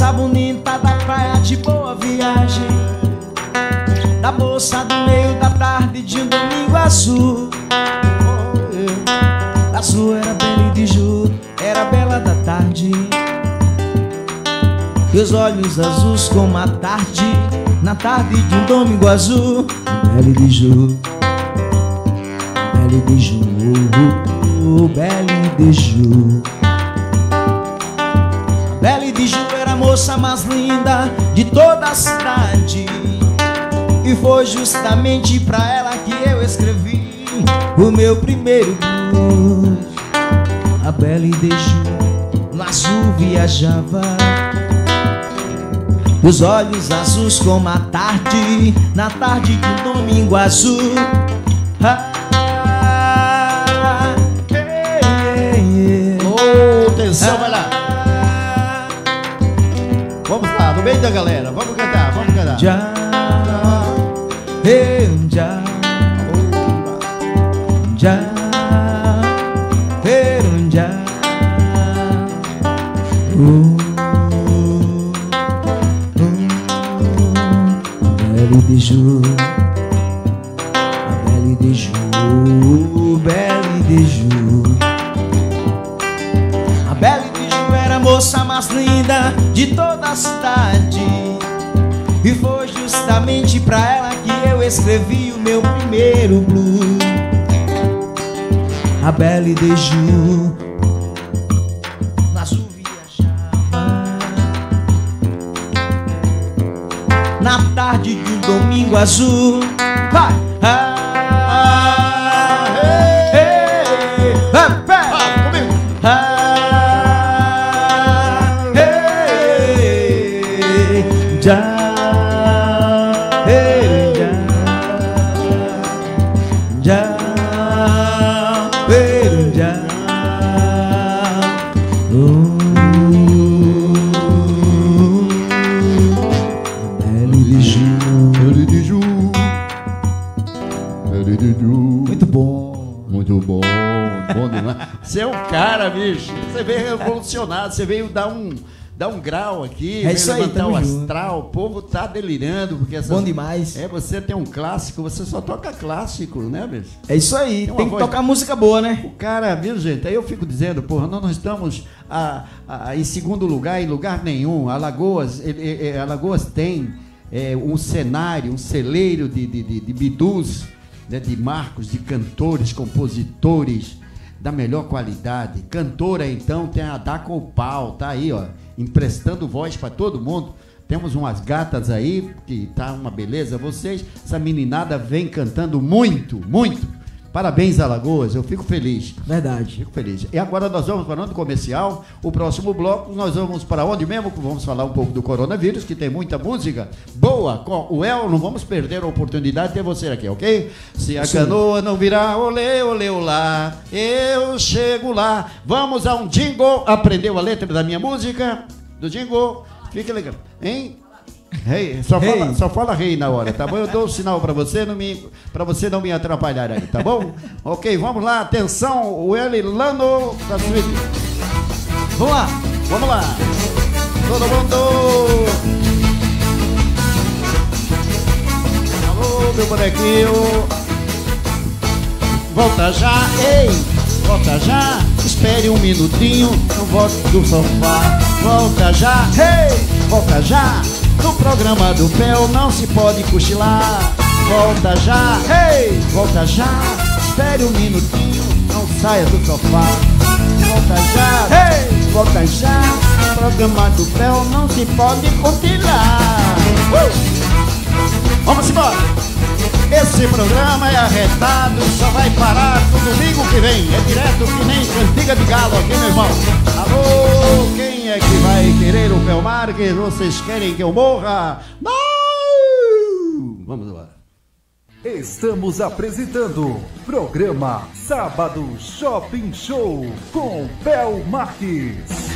moça bonita da praia de Boa Viagem, da moça do meio da tarde de um domingo azul. Azul era bela de Ju, era bela da tarde. Teus olhos azuis como a tarde, na tarde de um domingo azul. Bela de Ju, bela de Ju, bela de Ju. Bela de Ju era a moça mais linda de toda a cidade, e foi justamente pra ela que eu escrevi o meu primeiro blues. A Bela de Ju no azul viajava, os olhos azuis como a tarde, na tarde de um domingo azul. Ah, yeah, yeah, yeah. Oh, atenção, vai lá. Vamos lá, no meio da galera, vamos cantar, vamos cantar. Já, hey, já, já, hey, já. Uh, uh, Bela de Ju, Bela de Ju, Bela de Ju. A Bela de Ju era a moça mais linda de toda a cidade, e foi justamente pra ela que eu escrevi o meu primeiro blues. A Bela de Ju no azul viajava, na tarde de um domingo azul. Vai! Ah, hey, hey, hey, ah, comigo! Ah, hey, já. Muito bom. Muito bom, bom demais. Você é um cara, bicho. Você veio revolucionado, você veio dar um, dar um grau aqui, é isso aí, levantar o junto. astral. O povo tá delirando. Porque essas... Bom demais. É, você tem um clássico, você só toca clássico, né, bicho? É isso aí, tem, tem que voz... tocar música boa, né? O cara, viu, gente? Aí eu fico dizendo, porra, nós não estamos a, a, em segundo lugar em lugar nenhum. Alagoas, ele, ele, Alagoas tem é, um cenário, um celeiro de, de, de, de bidus, né, de marcos, de cantores, compositores da melhor qualidade. Cantora, então, tem a Daco Pau, tá aí, ó, emprestando voz para todo mundo. Temos umas gatas aí, que tá uma beleza. Vocês, essa meninada vem cantando muito, muito. Parabéns, Alagoas, eu fico feliz. Verdade. Fico feliz. E agora nós vamos para o comercial. O próximo bloco, nós vamos para onde mesmo? Vamos falar um pouco do coronavírus, que tem muita música boa com o El. Não vamos perder a oportunidade de ter você aqui, ok? Se a Sim. canoa não virar, olê, olê, olá, eu chego lá. Vamos a um jingle. Aprendeu a letra da minha música? Do jingle? Fique legal. Hein? Rei, só, hey. fala, só fala rei na hora, tá bom? Eu dou o um sinal pra você, não me, pra você não me atrapalhar aí, tá bom? Ok, vamos lá, atenção, o Elilano da suíte. Vamos lá, vamos lá. Todo mundo. Alô, meu bonequinho. Volta já, ei, volta já. Espere um minutinho, não volte do sofá. Volta já, ei, volta já. No programa do Pel não se pode cochilar. Volta já, hey, volta já. Espere um minutinho, não saia do sofá. Volta já, hey, volta já. No programa do Pel não se pode cochilar. uh! Vamos embora. Esse programa é arretado, só vai parar no domingo que vem. É direto que nem cantiga de galo aqui, meu irmão. Alô, quem é que vai querer o Pel Marques? Vocês querem que eu morra? Não! Vamos lá. Estamos apresentando programa Sábado Shopping Show com Pel Marques.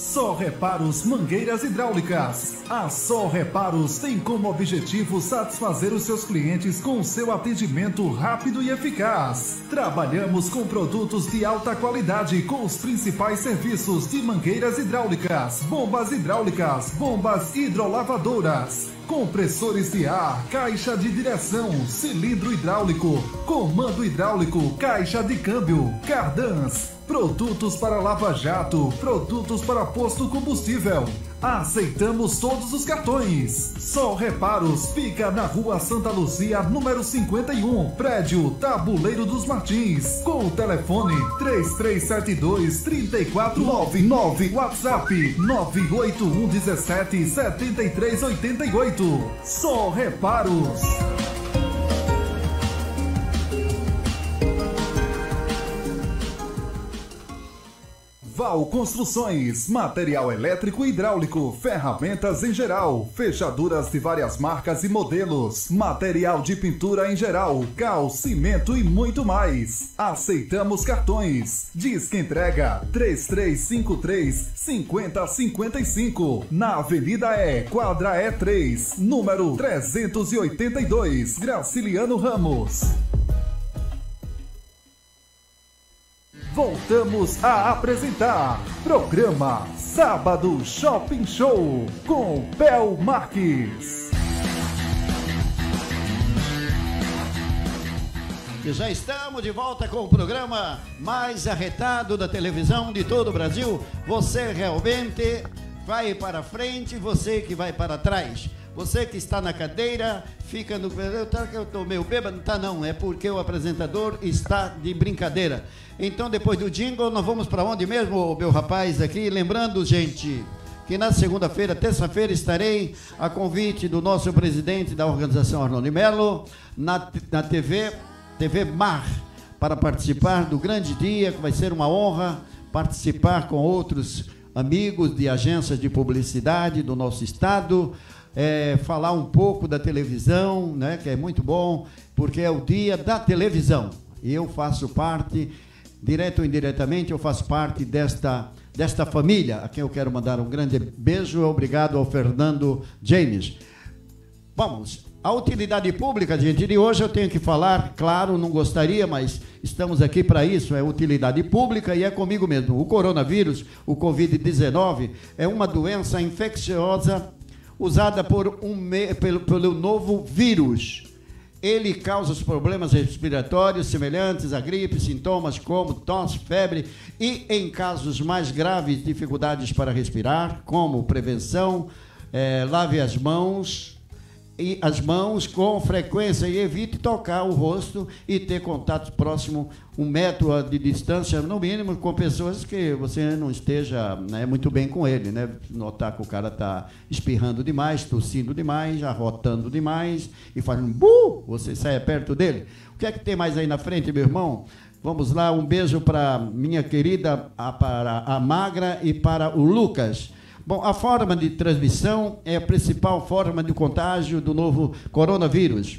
Só Reparos Mangueiras Hidráulicas. A Só Reparos tem como objetivo satisfazer os seus clientes com seu atendimento rápido e eficaz. Trabalhamos com produtos de alta qualidade com os principais serviços de mangueiras hidráulicas, bombas hidráulicas, bombas hidrolavadoras, compressores de ar, caixa de direção, cilindro hidráulico, comando hidráulico, caixa de câmbio, cardãs, produtos para lava-jato, produtos para posto combustível. Aceitamos todos os cartões. Só Reparos fica na Rua Santa Luzia, número cinquenta e um, prédio Tabuleiro dos Martins, com o telefone três três sete dois, três quatro nove nove, WhatsApp nove oito um um sete, sete três oito oito. Só Reparos. Val Construções, material elétrico e hidráulico, ferramentas em geral, fechaduras de várias marcas e modelos, material de pintura em geral, cal, cimento e muito mais. Aceitamos cartões. Disque entrega três três cinco três, cinco zero cinco cinco, na Avenida E, quadra E três, número trezentos e oitenta e dois, Graciliano Ramos. Voltamos a apresentar programa Sábado Shopping Show com Bel Marques. E já estamos de volta com o programa mais arretado da televisão de todo o Brasil. Você realmente vai para frente, você que vai para trás. Você que está na cadeira, fica no... Tá que eu estou meio bêbado? Tá não, é porque o apresentador está de brincadeira. Então, depois do jingle, nós vamos para onde mesmo, meu rapaz, aqui? Lembrando, gente, que na segunda-feira, terça-feira, estarei a convite do nosso presidente da organização, Arnaldo Melo, na, na T V, T V Mar, para participar do grande dia, que vai ser uma honra participar com outros amigos de agências de publicidade do nosso estado, É, falar um pouco da televisão, né, que é muito bom, porque é o dia da televisão. E eu faço parte, direto ou indiretamente, eu faço parte desta, desta família, a quem eu quero mandar um grande beijo. Obrigado ao Fernando James. Vamos, a utilidade pública, gente, de hoje eu tenho que falar, claro, não gostaria, mas estamos aqui para isso, é utilidade pública e é comigo mesmo. O coronavírus, o covid dezenove, é uma doença infecciosa usada por um me... pelo, pelo novo vírus. Ele causa os problemas respiratórios semelhantes à gripe, sintomas como tosse, febre e, em casos mais graves, dificuldades para respirar, como prevenção, é, lave as mãos, e as mãos com frequência e evite tocar o rosto e ter contato próximo, um metro de distância, no mínimo, com pessoas que você não esteja, né, muito bem com ele, né? Notar que o cara está espirrando demais, tossindo demais, arrotando demais e fazendo bu, você saia perto dele. O que é que tem mais aí na frente, meu irmão? Vamos lá, um beijo para minha querida, a, para a Magra e para o Lucas. Bom, a forma de transmissão é a principal forma de contágio do novo coronavírus.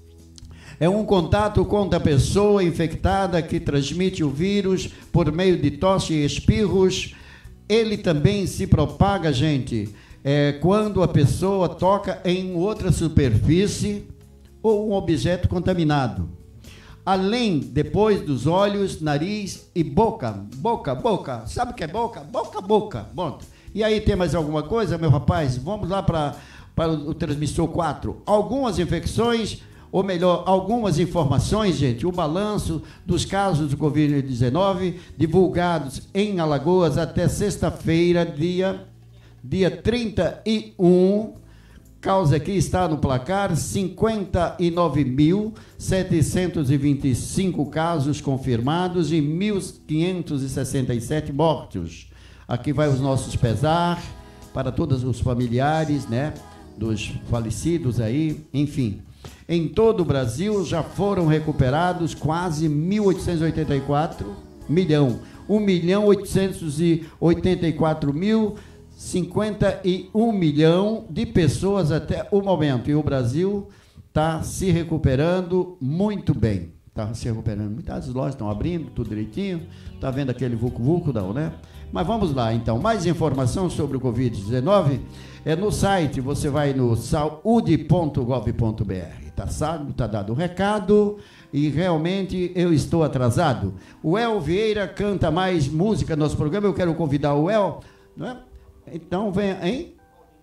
É um contato com a pessoa infectada que transmite o vírus por meio de tosse e espirros. Ele também se propaga, gente, é, quando a pessoa toca em outra superfície ou um objeto contaminado. Além, depois dos olhos, nariz e boca. Boca, boca. Sabe o que é boca? Boca, boca. Bom, e aí, tem mais alguma coisa, meu rapaz? Vamos lá para o, o transmissor quatro. Algumas infecções, ou melhor, algumas informações, gente. O balanço dos casos do covid dezenove divulgados em Alagoas até sexta-feira, dia, dia trinta e um. Causa aqui está no placar, cinquenta e nove mil, setecentos e vinte e cinco casos confirmados e mil quinhentos e sessenta e sete mortos. Aqui vai os nossos pesar para todos os familiares, né, dos falecidos aí, enfim. Em todo o Brasil já foram recuperados quase mil oitocentos e oitenta e quatro milhão, um milhão oitocentos e oitenta e quatro mil, cinquenta e um milhão de pessoas até o momento. E o Brasil está se recuperando muito bem. Está se recuperando. Muitas lojas estão abrindo, tudo direitinho. Está vendo aquele vulco-vulco, não, né? Mas vamos lá, então. Mais informação sobre o covid dezenove é no site. Você vai no saúde ponto gov ponto br. Tá, sabe? Tá dado o recado. E realmente eu estou atrasado. O El Vieira canta mais música no nosso programa. Eu quero convidar o El, não é? Então vem, hein?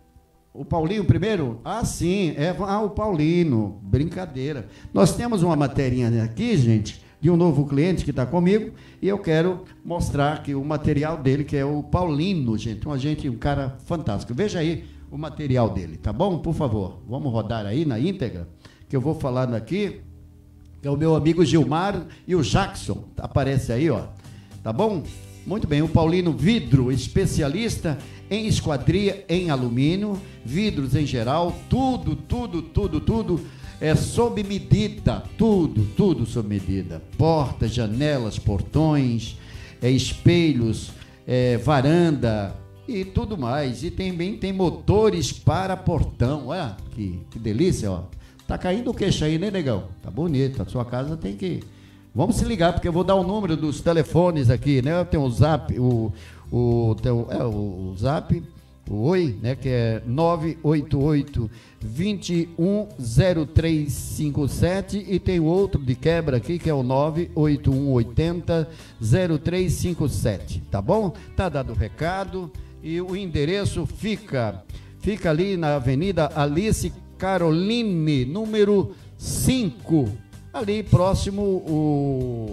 O Paulinho primeiro? Ah, sim. É, ah, o Paulino. Brincadeira. Nós temos uma materinha aqui, gente, de um novo cliente que está comigo, e eu quero mostrar aqui o material dele, que é o Paulino, gente. Um gente, um cara fantástico. Veja aí o material dele, tá bom? Por favor, vamos rodar aí na íntegra, que eu vou falando aqui, que é o meu amigo Gilmar e o Jackson. Aparece aí, ó. Tá bom? Muito bem. O Paulino Vidro, especialista em esquadria em alumínio, vidros em geral, tudo, tudo, tudo, tudo é sob medida, tudo, tudo sob medida. Portas, janelas, portões, é, espelhos, é, varanda e tudo mais. E também tem motores para portão. Olha que, que delícia, ó. Tá caindo o queixo aí, né, negão? Tá bonito. A sua casa tem que... Vamos se ligar, porque eu vou dar o número dos telefones aqui, né? Tem o Zap, o... O, tem, é, o, o Zap, o Oi, né, que é nove oito oito, dois um zero três cinco sete, e tem outro de quebra aqui, que é o nove oito um oito zero zero três cinco sete, tá bom? Tá dado o recado, e o endereço fica, fica ali na Avenida Alice Caroline, número cinco, ali próximo o...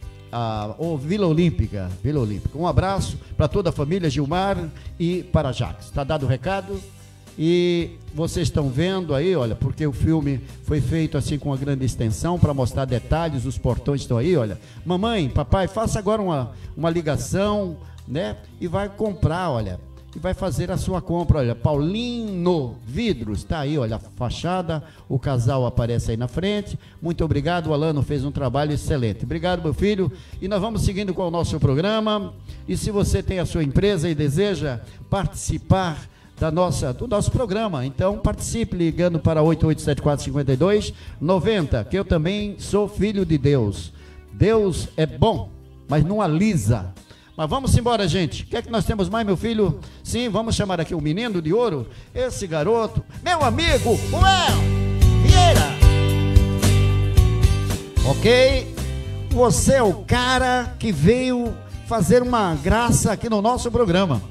A, o Vila Olímpica, Vila Olímpica. Um abraço para toda a família Gilmar e para Jacques. Está dado o recado e vocês estão vendo aí, olha, porque o filme foi feito assim com uma grande extensão para mostrar detalhes, os portões estão aí, olha. Mamãe, papai, faça agora uma, uma ligação, né? E vai comprar, olha, e vai fazer a sua compra, olha, Paulino Vidros, tá aí, olha, a fachada, o casal aparece aí na frente. Muito obrigado, o Alano fez um trabalho excelente. Obrigado, meu filho, e nós vamos seguindo com o nosso programa. E se você tem a sua empresa e deseja participar da nossa, do nosso programa, então participe ligando para oito oito sete quatro cinco dois nove zero, que eu também sou filho de Deus. Deus é bom, mas não alisa. Mas vamos embora, gente. O que é que nós temos mais, meu filho? Sim, vamos chamar aqui o menino de ouro, esse garoto, meu amigo, o El Vieira. Ok? Você é o cara que veio fazer uma graça aqui no nosso programa.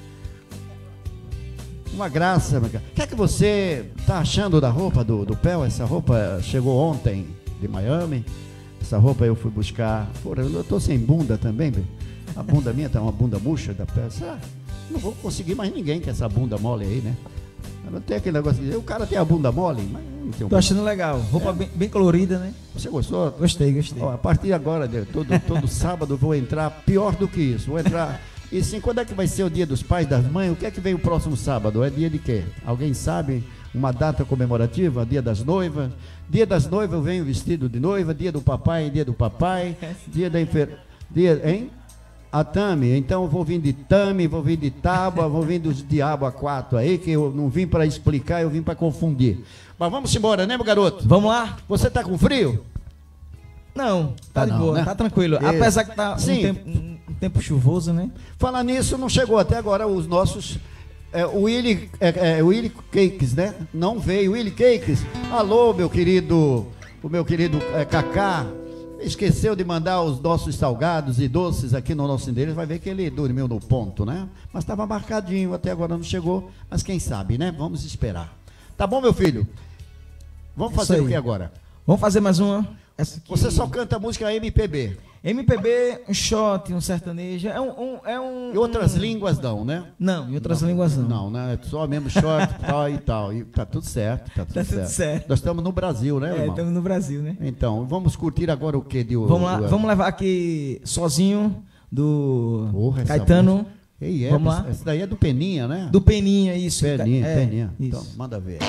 Uma graça, meu cara. O que é que você está achando da roupa do, do Pel? Essa roupa chegou ontem de Miami. Essa roupa eu fui buscar. Porra, eu estou sem bunda também, velho. A bunda minha tá uma bunda murcha da peça. Não vou conseguir mais ninguém com essa bunda mole aí, né? Não tem aquele negócio de... O cara tem a bunda mole, mas não tem um... Tô achando legal. Roupa é. bem, bem colorida, né? Você gostou? Gostei, gostei. Ó, a partir de agora, todo, todo sábado, vou entrar pior do que isso. Vou entrar... E sim, quando é que vai ser o dia dos pais, das mães? O que é que vem o próximo sábado? É dia de quê? Alguém sabe? Uma data comemorativa? Dia das noivas? Dia das noivas eu venho vestido de noiva. Dia do papai, dia do papai. Dia da enfer... Dia... Hein? A Tami, então eu vou vir de Tami, vou vir de Tábua, vou vir dos diabo a quatro aí, que eu não vim para explicar, eu vim para confundir. Mas vamos embora, né, meu garoto? Vamos lá? Você tá com frio? Não, tá, tá de não, boa, né? Tá tranquilo. É. Apesar que tá um Sim. tempo, um, um tempo chuvoso, né? Falar nisso, não chegou até agora os nossos... É, o Willy, é, é, Willy Cakes, né? Não veio, Willy Cakes. Alô, meu querido, o meu querido é, Cacá. Esqueceu de mandar os nossos salgados e doces aqui no nosso endereço. Vai ver que ele dormiu no ponto, né? Mas estava marcadinho, até agora não chegou. Mas quem sabe, né? Vamos esperar. Tá bom, meu filho? Vamos fazer o que agora? Vamos fazer mais uma. Essa aqui... Você só canta música M P B. M P B, um shot, um sertanejo. É um. um, é um e outras um... línguas não, né? Não, em outras não, línguas não. Não, né? Só mesmo shot tal e tal. E tá tudo certo. Tá tudo, tá tudo certo. certo. Nós estamos no Brasil, né, É, irmão? estamos no Brasil, né? Então, vamos curtir agora o que? De, vamos lá, o, vamos levar aqui Sozinho, do Porra, Caetano. Ei, é, vamos lá. Essa daí é do Peninha, né? Do Peninha, isso. Peninha, é, Peninha. Isso. Então, manda ver.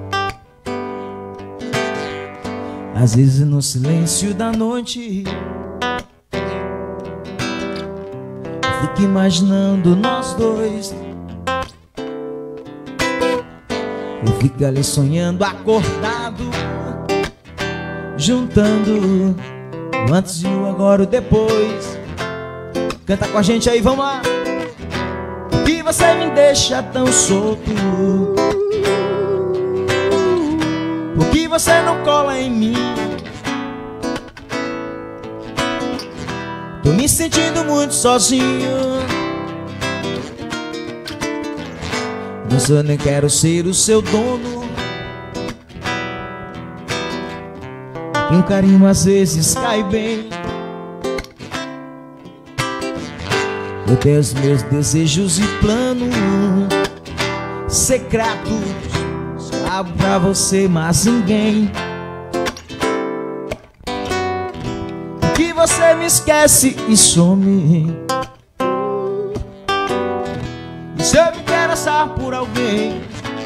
Às vezes no silêncio da noite fico imaginando nós dois. Eu fico ali sonhando acordado, juntando o antes e o agora, o depois. Canta com a gente aí, vamos lá. Por que você me deixa tão solto? Por que você não cola em mim? Tô me sentindo muito sozinho. Mas eu nem quero ser o seu dono. E um carinho às vezes cai bem. Eu tenho os meus desejos e planos secretos, só pra você, mas ninguém. Que você me esquece e some. E se eu me interessar por alguém,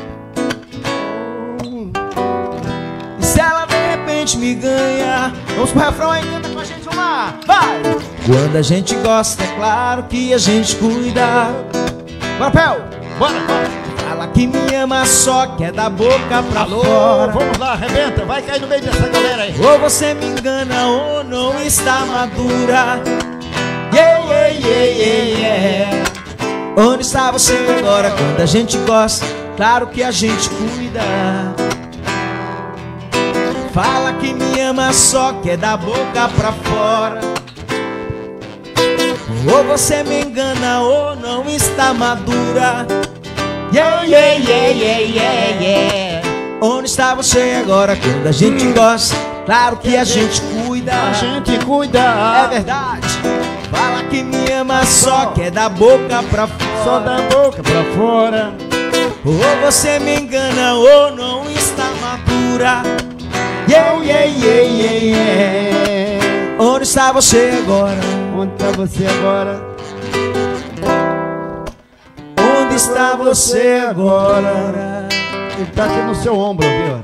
e se ela de repente me ganha, vamos pro refrão aí, canta com a gente, vamos lá, vai! Quando a gente gosta, é claro que a gente cuida. Bora, Pel! Bora, bora. Fala que me ama, só quer da boca pra Alô, fora. vamos lá, arrebenta, vai cair no meio dessa galera aí. Ou você me engana ou não está madura. Yeah, yeah, yeah, yeah, yeah. Onde está você agora quando a gente gosta? Claro que a gente cuida. Fala que me ama, só quer da boca pra fora. Ou você me engana ou não está madura. Yeah, yeah, yeah, yeah, yeah, yeah. Onde está você agora quando a gente gosta? Claro que a gente cuida. A gente cuida. É verdade. Fala que me ama, só quer da boca pra fora. Só da boca pra fora. Ou você me engana ou não está madura. Yeah, yeah, yeah, yeah, yeah. Onde está você agora? Onde está você agora? Onde está você agora? Ele tá aqui no seu ombro, viu?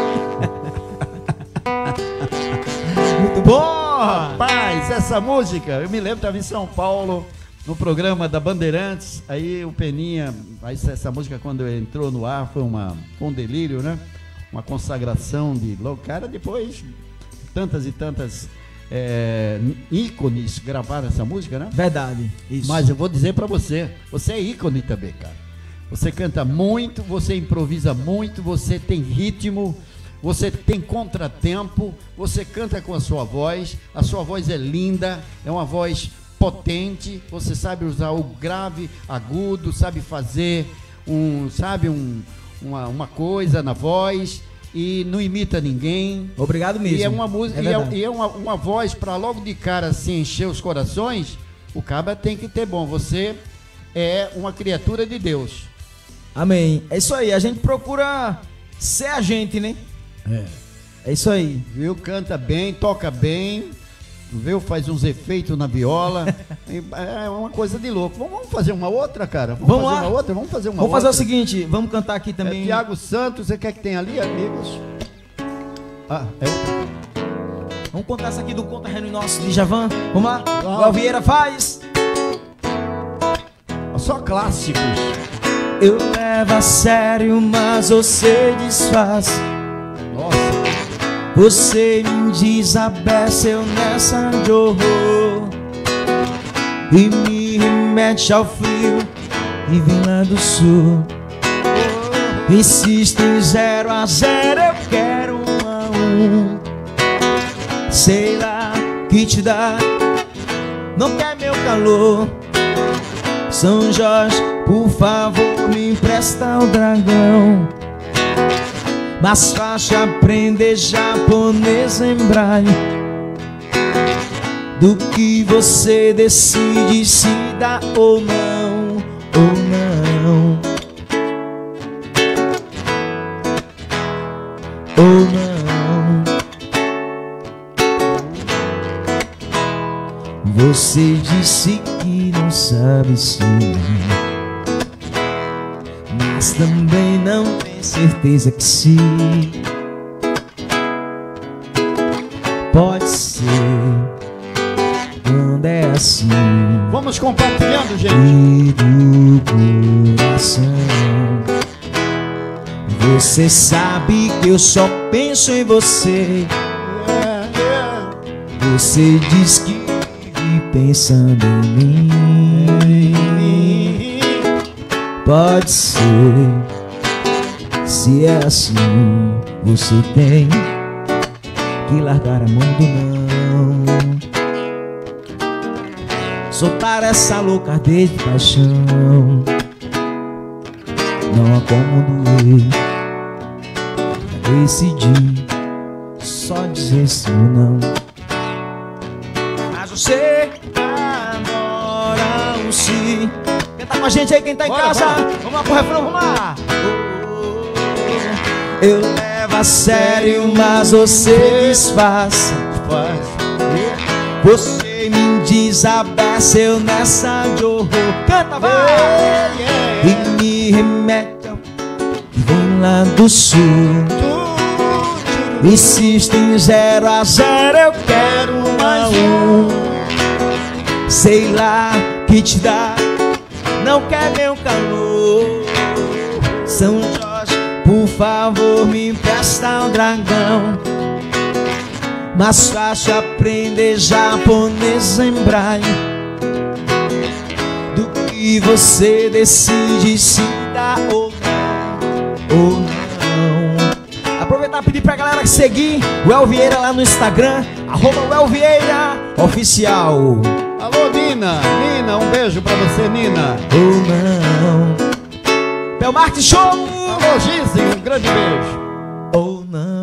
Muito bom! Rapaz, essa música, eu me lembro, estava em São Paulo, no programa da Bandeirantes, aí o Peninha, aí essa música quando entrou no ar foi uma, um delírio, né? Uma consagração de logo, cara, depois tantas e tantas é, ícones gravaram essa música, né? Verdade, isso. Mas eu vou dizer pra você, você é ícone também, cara. Você canta muito, você improvisa muito, você tem ritmo, você tem contratempo, você canta com a sua voz, a sua voz é linda, é uma voz potente, você sabe usar o grave, agudo, sabe fazer um, sabe, um, uma, uma coisa na voz e não imita ninguém. Obrigado mesmo. E é uma música, é e é, e é uma, uma voz para logo de cara assim encher os corações. O cabra tem que ter bom. Você é uma criatura de Deus. Amém. É isso aí, a gente procura ser a gente, né? É. É isso aí. Viu? Canta bem, toca bem, viu? Faz uns efeitos na viola. É uma coisa de louco. Vamos fazer uma outra, cara? Vamos, Vamos fazer lá. uma outra? Vamos fazer uma Vamos outra. fazer o seguinte, vamos cantar aqui também. É Tiago Santos, você quer que tenha ali, amigos? Ah, é outra. Vamos contar essa aqui do Conta Reino Nosso de Javan. Vamos lá? Vamos. O Alvieira faz. Só clássicos. Eu levo a sério, mas você desfaz. Nossa. Você me desabeceu nessa de horror e me remete ao frio e vem lá do sul. Insiste em zero a zero, eu quero um a um. Sei lá que te dá, não quer meu calor. São Jorge, por favor, me empresta o dragão. Mais fácil aprender japonês em braille do que você decide se dá ou não, ou não, ou não. Você disse que não sabe se, mas também não tem certeza que sim. Pode ser quando é assim. Vamos compartilhando, gente. E do coração, você sabe que eu só penso em você. É, é. Você diz que vive pensando em mim. Pode ser. Se é assim, você tem que largar a mão do não. Soltar essa louca ardente de paixão. Não há como doer. Já decidi só dizer sim ou não. Mas você adora o sim. Canta com a gente aí, quem tá em bora, casa. Bora. Vamos lá pro refrão, vamos lá. Eu levo a sério, mas você disfarça. Você me desabeça nessa de horror. Canta, vai! Yeah, yeah. E me remete ao que vem lá do sul. Insiste em zero a zero, eu quero um a um. Sei lá que te dá, não quer meu calor. São Jorge, por favor, me empresta um dragão. Mais fácil aprender japonês em braille do que você decide se dá ou não, ou não. Aproveitar e pedir pra galera seguir o El Vieira lá no Instagram, arroba o El Vieira Oficial. Alô, Nina, Nina, um beijo pra você, Nina. Ou não. Belmarque Show. Alô, Gizzy, um grande beijo. Ou não.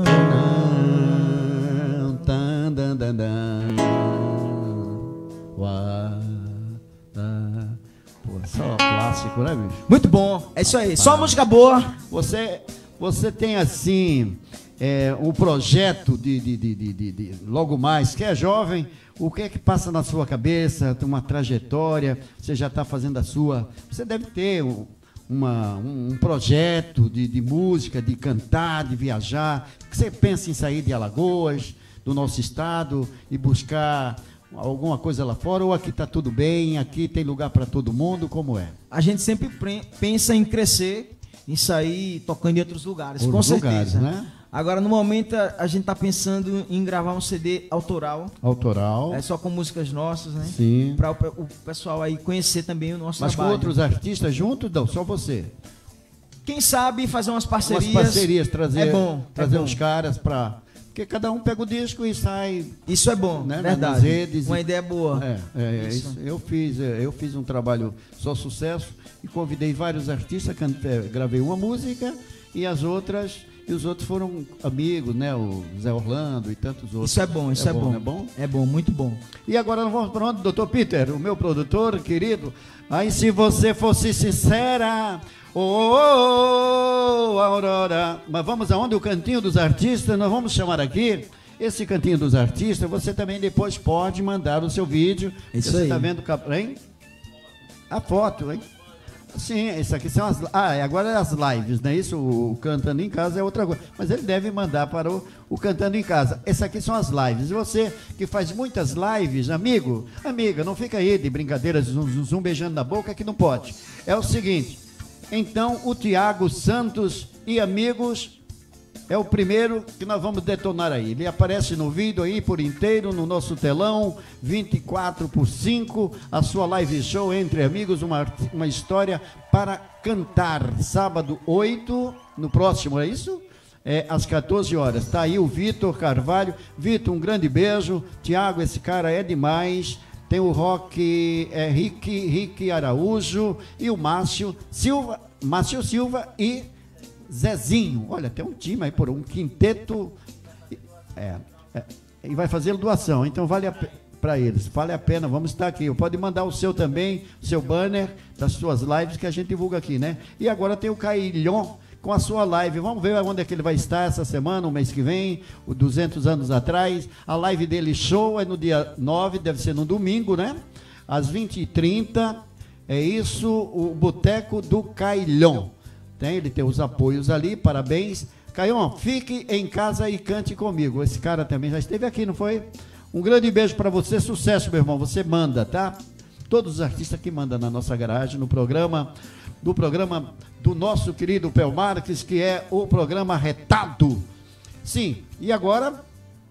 Pô, só clássico, né, bicho? Muito bom, é isso aí, só música boa. Você, você tem assim é, um projeto de, de, de, de, de, de logo mais, que é jovem, o que é que passa na sua cabeça, tem uma trajetória, você já está fazendo a sua, você deve ter um, uma, um, um projeto de, de música, de cantar, de viajar, que você pensa em sair de Alagoas, do nosso estado, e buscar alguma coisa lá fora, ou aqui está tudo bem, aqui tem lugar para todo mundo, como é? A gente sempre pensa em crescer, em sair tocando em outros lugares, outros com certeza. Lugares, né? Agora, no momento, a gente está pensando em gravar um C D autoral. Autoral. É só com músicas nossas, né? Sim. Para o, o pessoal aí conhecer também o nosso Mas trabalho. com outros artistas junto? Não, só você. Quem sabe fazer umas parcerias. Umas parcerias, trazer, é bom, trazer é bom. uns caras para... Porque cada um pega o disco e sai... Isso é bom, né, verdade. Nas redes. Uma ideia boa. É, é isso. Isso. Eu, fiz, eu fiz um trabalho só sucesso e convidei vários artistas, cantei, gravei uma música e as outras... E os outros foram amigos, né? O Zé Orlando e tantos outros. Isso é bom, isso é, é bom. bom. É bom? É bom, muito bom. E agora nós vamos para onde, doutor Peter, o meu produtor querido. Aí se você fosse sincera, oh, oh, oh, Aurora. Mas vamos aonde? O Cantinho dos Artistas, nós vamos chamar aqui. Esse Cantinho dos Artistas, você também depois pode mandar o seu vídeo. Isso você aí. Você está vendo, hein? A foto, hein? Sim, isso aqui são as... Ah, agora é as lives, né? Isso, o Cantando em Casa é outra coisa. Mas ele deve mandar para o, o Cantando em Casa. Essas aqui são as lives. E você que faz muitas lives, amigo, amiga, não fica aí de brincadeiras, zum, zum, zum, beijando na boca, que não pode. É o seguinte, então o Tiago Santos e amigos... É o primeiro que nós vamos detonar aí. Ele aparece no vídeo aí por inteiro, no nosso telão, vinte e quatro por cinco, a sua live show Entre Amigos, uma, uma história para cantar. Sábado oito, no próximo, é isso? É, às quatorze horas. Tá aí o Vitor Carvalho. Vitor, um grande beijo. Tiago, esse cara é demais. Tem o Rock, é, Rick, Rick Araújo e o Márcio Silva, Márcio Silva e Zezinho, olha, tem um time aí, por um quinteto, é, é, e vai fazer doação, então vale para eles, vale a pena, vamos estar aqui, pode mandar o seu também, o seu banner das suas lives que a gente divulga aqui, né? E agora tem o Cailhon com a sua live, vamos ver onde é que ele vai estar essa semana, o mês que vem, o duzentos anos atrás, a live dele show é no dia nove, deve ser no domingo, né? Às vinte e trinta, é isso, o Boteco do Cailhon. Tem, ele tem os apoios ali, parabéns. Caion, fique em casa e cante comigo. Esse cara também já esteve aqui, não foi? Um grande beijo para você, sucesso, meu irmão. Você manda, tá? Todos os artistas que mandam na nossa garagem, no programa, do programa do nosso querido Pel Marques, que é o programa Retado. Sim, e agora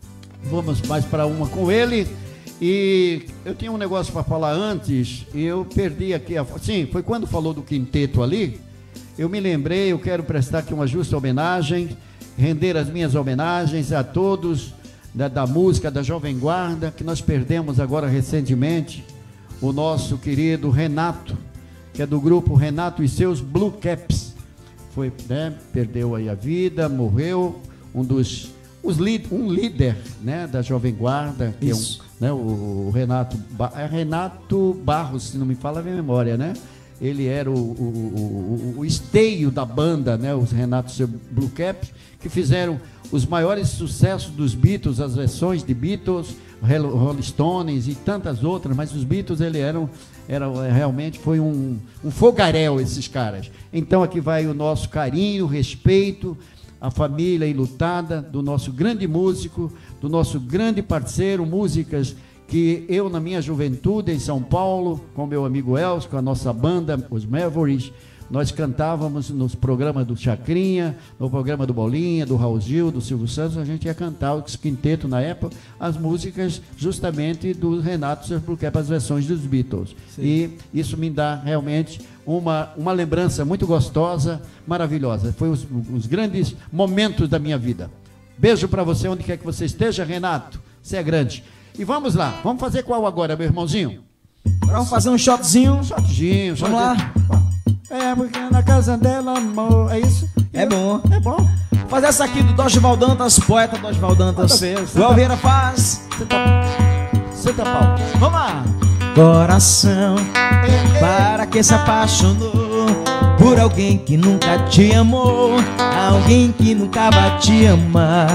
vamos mais para uma com ele. E eu tinha um negócio para falar antes, e eu perdi aqui a... Sim, foi quando falou do quinteto ali, eu me lembrei, eu quero prestar aqui uma justa homenagem, render as minhas homenagens a todos da, da música da Jovem Guarda, que nós perdemos agora recentemente, o nosso querido Renato, que é do grupo Renato e seus Blue Caps. Foi, né, perdeu aí a vida, morreu, um dos... Os lead, um líder, né, da Jovem Guarda, que Isso. é um, né, o, o Renato, é Renato Barros, se não me fala a minha memória, né? Ele era o, o, o, o esteio da banda, né, os Renato Blue Caps, que fizeram os maiores sucessos dos Beatles, as versões de Beatles, Rolling Stones e tantas outras, mas os Beatles, ele eram, eram realmente foi um, um fogaréu, esses caras. Então aqui vai o nosso carinho, respeito, a família enlutada do nosso grande músico, do nosso grande parceiro, músicas que eu, na minha juventude, em São Paulo, com meu amigo Elcio, com a nossa banda, os Mavericks, nós cantávamos nos programas do Chacrinha, no programa do Bolinha, do Raul Gil, do Silvio Santos, a gente ia cantar os quinteto na época, as músicas justamente do Renato, porque é para as versões dos Beatles. Sim. E isso me dá realmente uma, uma lembrança muito gostosa, maravilhosa. Foi os, os grandes momentos da minha vida. Beijo para você, onde quer que você esteja, Renato. Você é grande. E vamos lá, vamos fazer qual agora, meu irmãozinho? Vamos fazer um shotzinho. Um shotzinho, vamos lá. É, porque na casa dela, amor, é isso? É bom. É bom. Fazer essa aqui do Dorival Dantas, poeta Dorival Dantas. O Alveira faz. Senta, senta pau. Vamos lá. Coração, para que se apaixonou por alguém que nunca te amou, alguém que nunca vai te amar.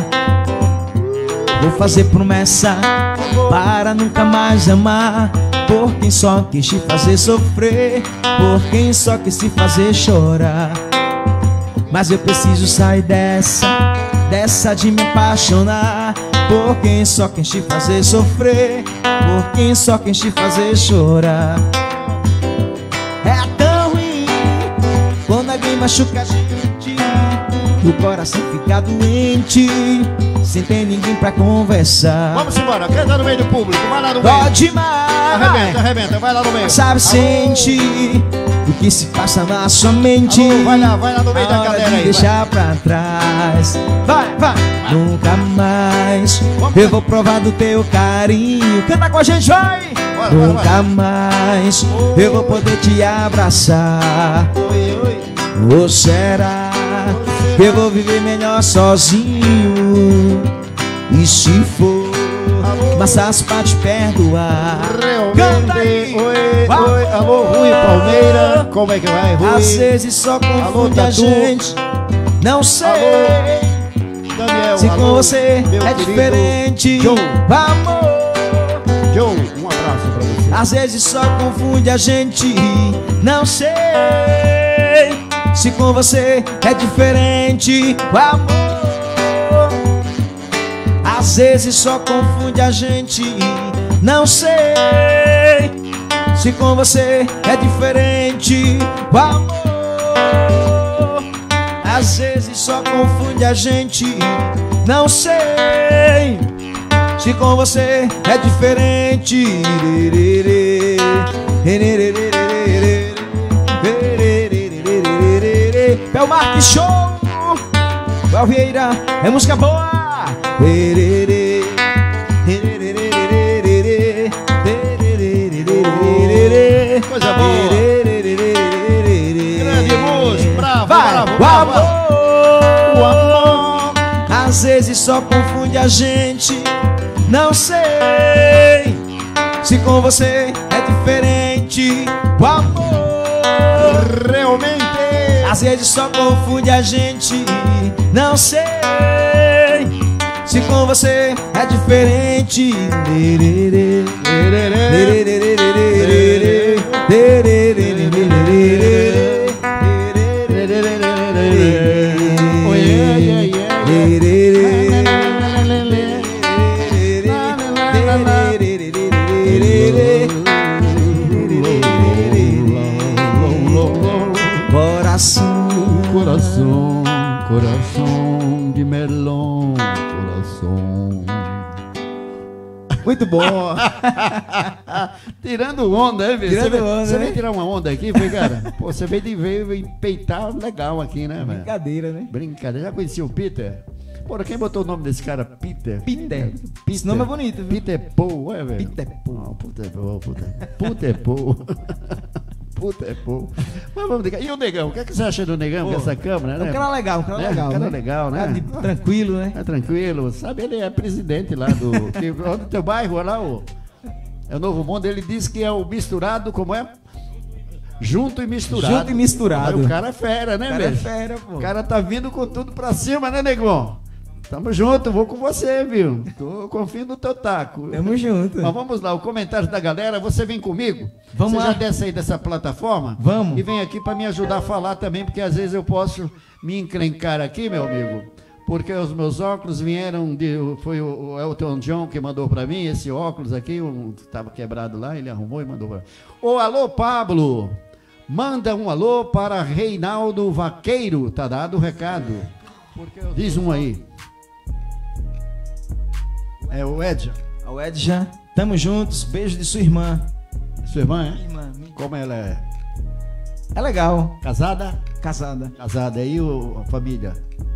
Vou fazer promessa para nunca mais amar, por quem só quis te fazer sofrer, por quem só quis te fazer chorar. Mas eu preciso sair dessa, dessa de me apaixonar, por quem só quis te fazer sofrer, por quem só quis te fazer chorar. É tão ruim quando alguém machuca a gente, o coração fica doente, sem ter ninguém pra conversar. Vamos embora, quem tá no meio do público? Vai lá no meio. Pode mais. Arrebenta, arrebenta, vai lá no meio. Sabe, sente o que se passa na sua mente. Alô, vai lá, vai lá no meio da galera de aí. Deixar vai. pra trás. Vai, vai, vai. Nunca mais Vamos. eu vou provar do teu carinho. Canta com a gente, vai. Bora, Nunca vai, vai. mais oh. eu vou poder te abraçar. Oi, oi. Ou será que eu vou viver melhor sozinho? E se for, mas faço pra te perdoar. Canta aí. Oi, Vai. oi, alô, Rui Palmeira. Como é que vai, Rui? Às vezes só confunde a gente. Não sei alô. Daniel, se alô, com você é diferente. Joe. Amor, Joe, um abraço pra você. Às vezes só confunde a gente. Não sei se com você é diferente. Amor, às vezes só confunde a gente. Não sei se com você é diferente. Amor, às vezes só confunde a gente. Não sei se com você é diferente. É o Marque Show. Alveira é música boa. Coisa boa. Grande músico, bravo, Vai. bravo, O bravo. amor, o amor às vezes só confunde a gente. Não sei se com você é diferente. O amor realmente às vezes só confunde a gente. Não sei se com você é diferente. Coração, coração, coração de melão, coração. Muito bom. Tirando onda, né, velho? Tirando Você, veio, onda, você né? veio tirar uma onda aqui, foi, cara? Pô, você veio de veio peitar legal aqui, né, velho? Brincadeira, né? Brincadeira. Já conhecia o Peter? Pô, quem botou o nome desse cara? Peter? Peter. Peter. Esse nome é bonito, viu? Peter Paul, é, velho? Peter Paul. Oh, Peter Paul, Peter Peter Paul. Peter Paul. Mas vamos ligar. E o Negão? O que, é que você acha do Negão Pô, com essa câmera, É né? um cara legal, um cara Né? legal. Um cara né? legal, né? Cara de- tranquilo, né? É tranquilo, sabe? Ele é presidente lá do. que, onde teu bairro lá, o. É o Novo Mundo, ele diz que é o misturado, como é? Junto e misturado. Junto e misturado. Aí o cara é fera, né, O cara é velho? fera, pô. O cara tá vindo com tudo pra cima, né, Negão? Tamo junto, vou com você, viu? Tô confio no teu taco. Tamo junto. Mas vamos lá, o comentário da galera, você vem comigo? Vamos você lá. já desce aí dessa plataforma? Vamos. E vem aqui pra me ajudar a falar também, porque às vezes eu posso me encrencar aqui, meu amigo. Porque os meus óculos vieram de. Foi o o Elton John que mandou pra mim esse óculos aqui, um, tava quebrado lá, ele arrumou e mandou pra mim. Ô, alô, Pablo! Manda um alô para Reinaldo Vaqueiro, tá dado o recado. Diz um aí. É o Edja. O Edja, tamo juntos. Beijo de sua irmã. Sua irmã, é? Irmã, minha- Como ela é? É legal. Casada? Casada. Casada. E o, a família?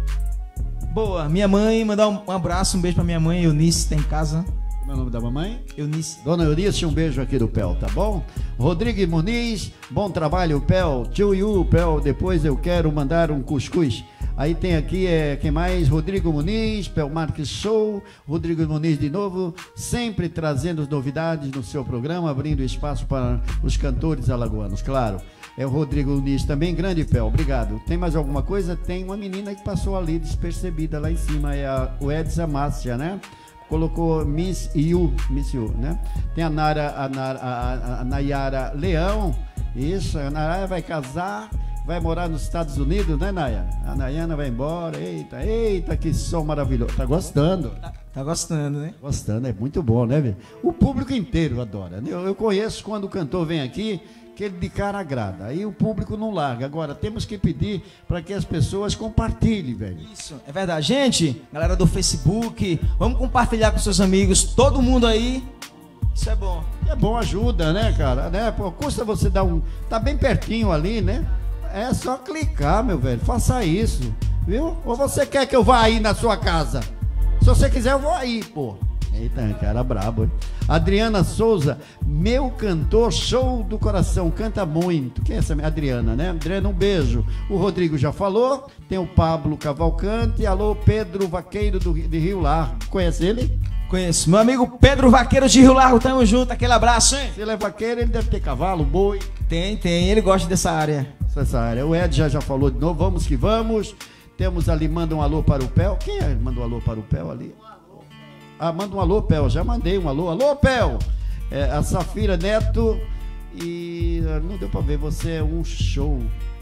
Boa. Minha mãe, mandar um, um abraço, um beijo pra minha mãe, Eunice, tá em casa. Como é o nome da mamãe? Eunice. Dona Eunice, um beijo aqui do Pel, tá bom? Rodrigo Muniz, bom trabalho, Pel. Tio Yu, Pel, depois eu quero mandar um cuscuz. Aí tem aqui, é, quem mais? Rodrigo Muniz, Pel Marques Show, Rodrigo Muniz de novo, sempre trazendo novidades no seu programa, abrindo espaço para os cantores alagoanos, claro. É o Rodrigo Muniz também, grande Pel, obrigado. Tem mais alguma coisa? Tem uma menina que passou ali despercebida lá em cima, é a, o Edsa Márcia, né? Colocou Miss Yu, Miss Yu, né? Tem a Nara, a, Nara, a, a, a Nayara Leão, isso, a Nayara vai casar, vai morar nos Estados Unidos, né, Nayara? A Nayana vai embora, eita, eita, que som maravilhoso. Tá gostando? Tá gostando, né? Gostando, é muito bom, né, velho? O público inteiro adora. né? Eu, eu conheço quando o cantor vem aqui, que ele de cara agrada. Aí o público não larga. Agora, temos que pedir para que as pessoas compartilhem, velho. Isso, é verdade. Gente, galera do Facebook, vamos compartilhar com seus amigos, todo mundo aí. Isso é bom. É bom, ajuda, né, cara? Né? Pô, custa você dar um... Tá bem pertinho ali, né? É só clicar, meu velho. Faça isso, viu? Ou você quer que eu vá aí na sua casa? Se você quiser, eu vou aí, pô. Eita, cara brabo, hein? Adriana Souza, meu cantor show do coração, canta muito. Quem é essa? Adriana, né? Adriana, um beijo. O Rodrigo já falou. Tem o Pablo Cavalcante. Alô, Pedro Vaqueiro do, de Rio Largo. Conhece ele? Conheço. Meu amigo Pedro Vaqueiro de Rio Largo, tamo junto. Aquele abraço, hein? Se ele é vaqueiro, ele deve ter cavalo, boi. Tem, tem. Ele gosta dessa área. Essa área. O Ed já, já falou de novo. Vamos que vamos. Temos ali, manda um alô para o Pel. Quem é? Manda um alô para o Pel ali? Ah, manda um alô, Pel. Já mandei um alô. Alô, Pel. É, a Safira Neto. E não deu para ver. Você é um show.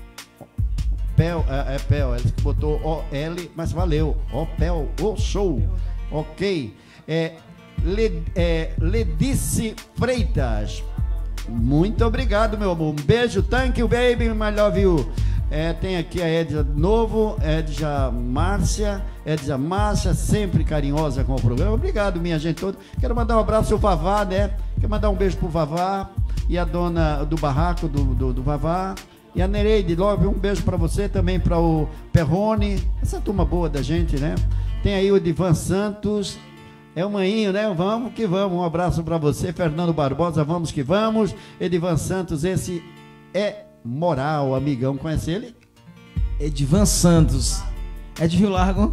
Pel, é, é Pel. Ele botou O L, mas valeu. Ó, Pel, o show. Ok. É, Le, é, Ledice Freitas. Muito obrigado, meu amor. Um beijo. Thank you, baby. My love you. É, tem aqui a Edja de novo, Edja Márcia, Edja Márcia, sempre carinhosa com o programa. Obrigado, minha gente toda. Quero mandar um abraço ao Vavá, né? Quero mandar um beijo pro Vavá e a dona do barraco do, do, do Vavá. E a Nereide Love, um beijo para você, também para o Perrone, essa turma boa da gente, né? Tem aí o Edivan Santos, é o maninho, né? Vamos que vamos, um abraço para você, Fernando Barbosa, vamos que vamos. Edivan Santos, esse é moral, amigão, conhece ele? Edivan Santos. É de Rio Largo?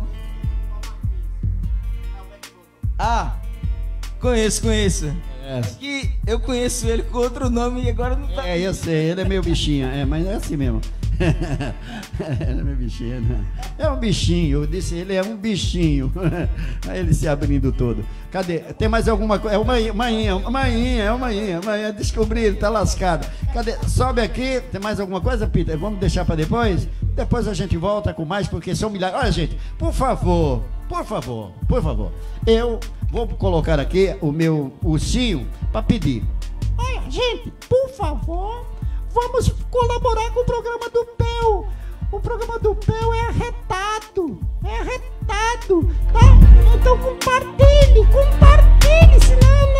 Ah, conheço, conheço. É. É que eu conheço ele com outro nome e agora não tá. É, eu sei, ele é meio bichinho, é, mas é assim mesmo. Ele é meu bichinho, né? É um bichinho, eu disse, ele é um bichinho. Aí ele se abrindo todo. Cadê? Tem mais alguma coisa? É uma mainha, uma mainha, é uma mainha, mainha. Descobri, ele tá lascado. Cadê? Sobe aqui. Tem mais alguma coisa, Peter? Vamos deixar para depois? Depois a gente volta com mais, porque são milhares. Olha, gente, por favor, por favor, por favor. Eu vou colocar aqui o meu ursinho para pedir. Olha, gente, por favor, vamos colaborar com o programa do Pel. O programa do Pel é arretado. É arretado, tá? Então compartilhe, compartilhe, senão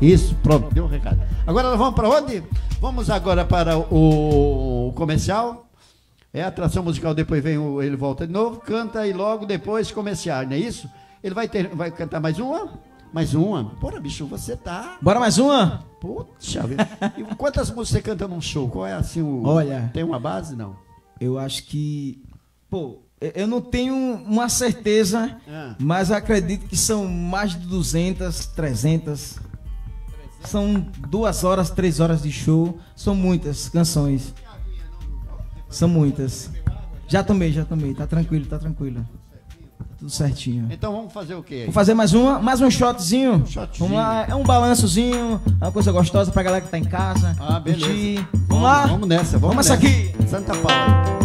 Isso, pronto, deu o recado. Agora nós vamos para onde? Vamos agora para o comercial. É atração musical, depois vem o, ele volta de novo, canta e logo depois comercial, não é isso? Ele vai, ter, vai cantar mais uma? Mais uma? Porra, bicho, você tá... Bora mais uma? Puxa vida. E quantas músicas você canta num show? Qual é assim o... Olha... Tem uma base, não? Eu acho que... Pô, eu não tenho uma certeza, Ah. mas acredito que são mais de duzentas, trezentas. São duas horas, três horas de show. São muitas canções. São muitas. Já tomei, já tomei. Tá tranquilo, tá tranquilo. Tudo certinho. Então vamos fazer o quê? Vou fazer mais uma, mais um shotzinho. Shotzinho. Vamos lá, é um balançozinho, uma coisa gostosa pra galera que tá em casa. Ah, beleza. Curtir. Vamos lá? Vamos nessa, vamos, Vamos nessa. aqui. Santa Paula.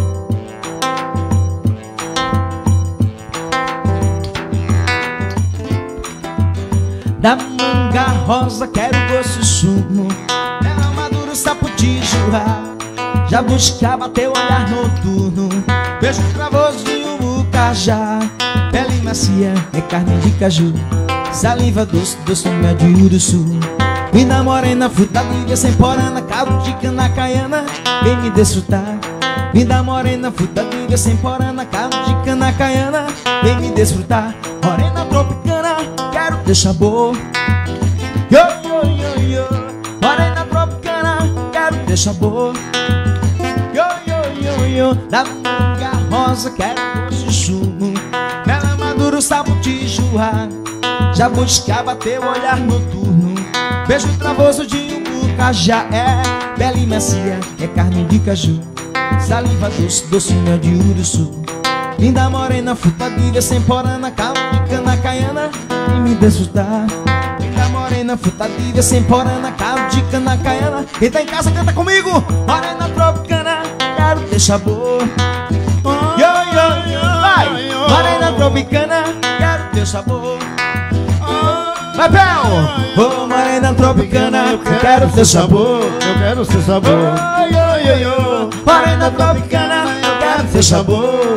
Da manga rosa quero doce sumo, ela madura sapo de jurá. Já buscava teu olhar noturno, beijo travosinho no cajá. Pele macia é carne de caju, saliva doce, doce mel de uruçu. Mina morena, fruta livre sem porana, caldo de cana caiana, vem me desfrutar. Mina morena, fruta livre sem porana, caldo de cana caiana, vem me desfrutar. Morena tropicana, quero teu sabor. Yo, yo, yo, yo. Morena tropicana, quero teu sabor. Yo, yo, yo, yo. Da manga rosa, quero doce sumo, ela madura o sapo de jurá. Já buscava teu olhar noturno, beijo travoso de um cajá. É pele macia, é carne de caju, saliva doce, doce mel de uruçu. Linda morena, fruta de sem porana, caldo de cana caiana, vem me desfrutar. Linda morena, fruta de sem porana, caldo de cana caiana. Quem tá em casa canta comigo. Morena tropicana, quero ter sabor. Yo, yo, yo. Vai! Morena tropicana, quero ter sabor. Vai, Pel! Ô, morena tropicana, eu quero ter sabor. Eu quero seu sabor. Yo, yo, yo. Morena tropicana, eu quero ter sabor.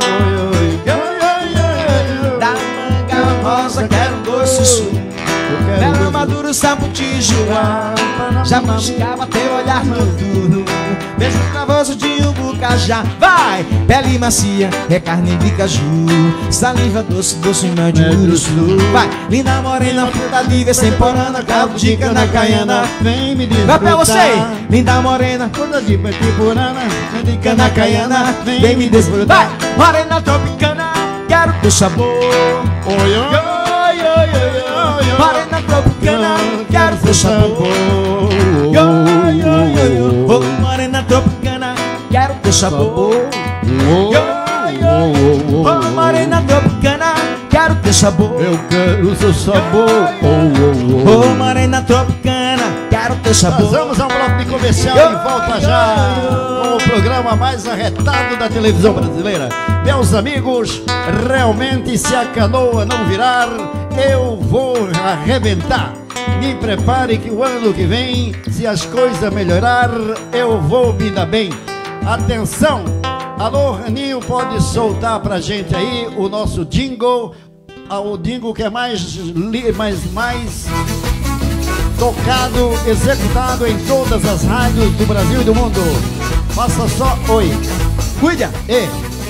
Da manga rosa, quero doce sumo, bela madura, sapo de jurá. Já buscava teu olhar noturno, beijo travoso de um bucajá. Vai! Pele macia, é carne de caju, saliva doce, doce mel de uruçu. Vai! Linda morena, fruta livre sem porana, caldo de cana caiana, vem me vai pra você! Linda morena, fruta de porana, de cana caiana, vem me desfrutar. Vai! Morena tropicana, quero teu sabor. Oi, oi, oi, oi, oi. Morena tropicana, quero teu sabor. Yo, yo, yo, yo. Oh, morena tropicana, quero teu sabor. Yo, yo, yo. Oh, morena tropicana, quero teu sabor. Eu quero seu sabor. Oh, oh, oh. Oh, morena tropicana, quero teu Nós sabor. vamos ao bloco de comercial e volta já com o programa mais arretado da televisão brasileira. Meus amigos, realmente se a canoa não virar, eu vou arrebentar. Me prepare que o ano que vem, se as coisas melhorar, eu vou me dar bem. Atenção! Alô, Raninho, pode soltar pra gente aí o nosso jingle. Ah, o jingle que é mais, li- mais, mais tocado, executado em todas as rádios do Brasil e do mundo. Faça só oi. Cuida! E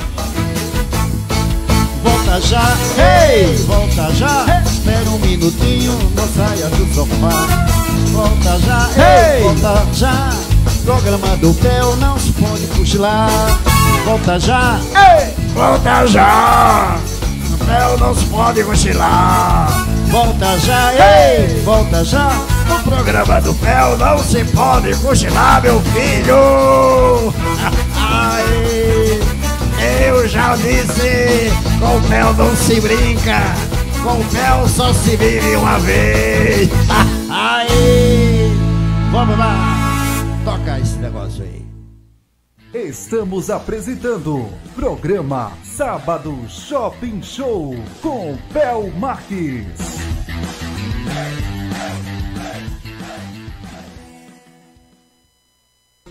volta já, ei, volta já. Espera um minutinho, não saia do sofá. Volta já, ei, Ei! volta já. Programa do Pel, não se pode cochilar. Volta já, Ei! volta já. No Pel não se pode cochilar. Volta já, ei, volta já. No programa do Pel não se pode cochilar, meu filho. Ai, eu já disse, com mel não se brinca, com mel só se vive uma vez. Aí, vamos lá, toca esse negócio aí. Estamos apresentando programa Sábado Shopping Show com Pel Marques.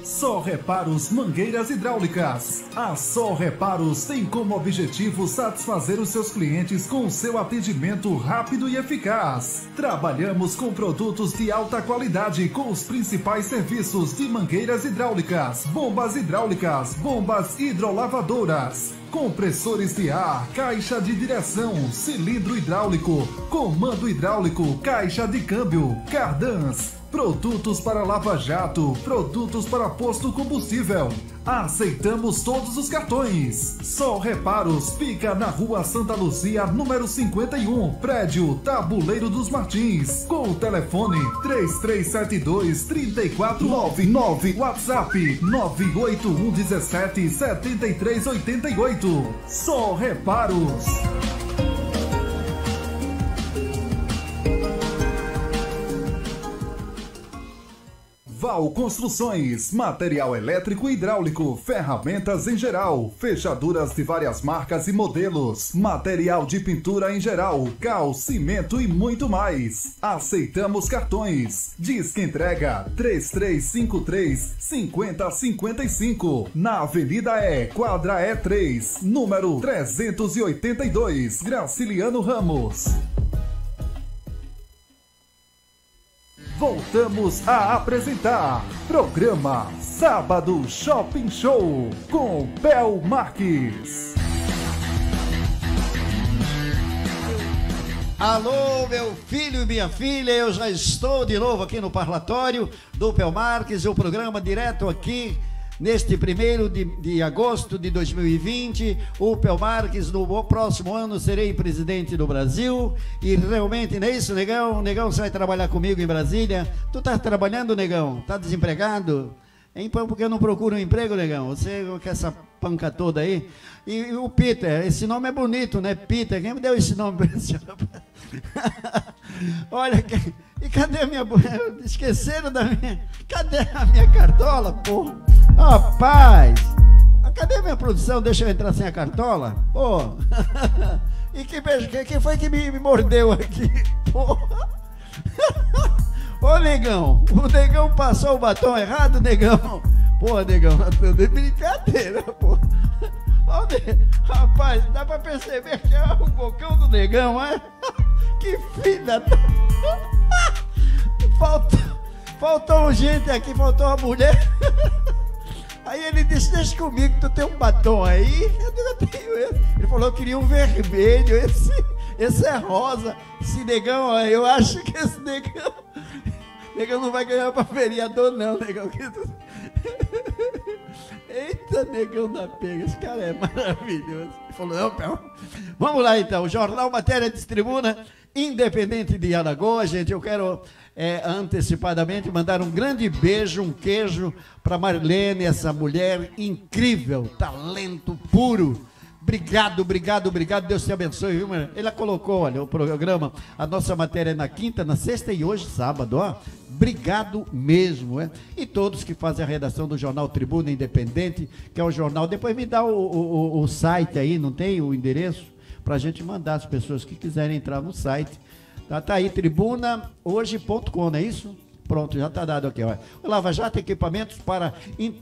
Só Reparos Mangueiras Hidráulicas. A Só Reparos tem como objetivo satisfazer os seus clientes com seu atendimento rápido e eficaz. Trabalhamos com produtos de alta qualidade com os principais serviços de mangueiras hidráulicas, bombas hidráulicas, bombas hidrolavadoras, compressores de ar, caixa de direção, cilindro hidráulico, comando hidráulico, caixa de câmbio, cardãs, produtos para lava-jato, produtos para posto combustível. Aceitamos todos os cartões. Só Reparos fica na Rua Santa Luzia, número cinquenta e um, prédio Tabuleiro dos Martins, com o telefone três três sete dois, três quatro nove nove, WhatsApp nove oito um um sete, sete três oito oito. Só Reparos. Val Construções, material elétrico e hidráulico, ferramentas em geral, fechaduras de várias marcas e modelos, material de pintura em geral, cal, cimento e muito mais. Aceitamos cartões. Disque entrega três três cinco três, cinco zero cinco cinco, na Avenida E, quadra E três, número trezentos e oitenta e dois, Graciliano Ramos. Voltamos a apresentar programa Sábado Shopping Show com Pel Marques. Alô, meu filho e minha filha, eu já estou de novo aqui no parlatório do Pel Marques, o programa direto aqui neste primeiro de, de agosto de dois mil e vinte. O Pel Marques, no próximo ano serei presidente do Brasil, e realmente não é isso, Negão? Negão, você vai trabalhar comigo em Brasília? Tu tá trabalhando, Negão? Tá desempregado? Então, porque eu não procuro um emprego, Negão? Você com essa panca toda aí? E, e o Peter, esse nome é bonito, né? Peter, quem me deu esse nome pra esse rapaz? Olha, que, e cadê a minha... Esqueceram da minha... Cadê a minha cartola, porra? Rapaz! Cadê a minha produção? Deixa eu entrar sem a cartola? Pô! E que beijo, quem foi que me, me mordeu aqui? Porra! Ô, Negão! O Negão passou o batom errado, Negão! Pô, Negão, tudo de brincadeira, pô! Rapaz, dá pra perceber que é o bocão do Negão, é? Que filha da... Faltou, faltou gente aqui, faltou uma mulher. Aí ele disse, deixa comigo, tu tem um batom aí? Eu digo, eu tenho esse. Ele falou, eu queria um vermelho, esse, esse é rosa. Esse Negão, eu acho que esse Negão... Negão não vai ganhar pra vereador não, Negão. Eita, Negão da pega, esse cara é maravilhoso. Ele falou, não, Pel. Vamos lá então, Jornal Matéria de Tribuna, Independente de Alagoas. Gente, eu quero é, antecipadamente mandar um grande beijo, um queijo para Marlene, essa mulher incrível, talento puro. Obrigado, obrigado, obrigado, Deus te abençoe, viu, Marlene? Ela colocou, olha, o programa, a nossa matéria é na quinta, na sexta e hoje sábado, ó. Obrigado mesmo, é? E todos que fazem a redação do Jornal Tribuna Independente, que é o jornal, depois me dá o, o, o site aí, não tem o endereço? Pra gente mandar as pessoas que quiserem entrar no site. Tá, tá aí, tribuna hoje ponto com, não é isso? Pronto, já está dado aqui. Ó. O Lava Jato, equipamentos para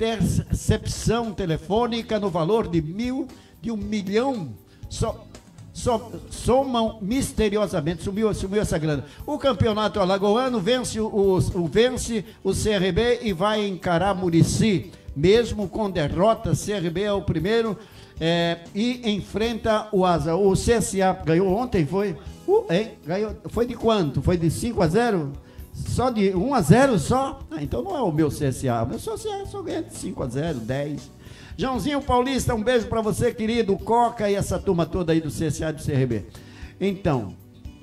intercepção telefônica no valor de mil, de um milhão, so, so, somam misteriosamente, sumiu, sumiu essa grana. O campeonato alagoano vence o, o, vence o C R B e vai encarar Murici, mesmo com derrota. C R B é o primeiro é, e enfrenta o Asa. O C S A ganhou ontem, foi? Uh, hein? Ganhou, foi de quanto? Foi de cinco a zero? Só de um a zero só? Ah, então não é o meu C S A. O meu C S A só ganha de cinco a zero, dez. Joãozinho Paulista, um beijo para você, querido. Coca e essa turma toda aí do C S A e do C R B. Então,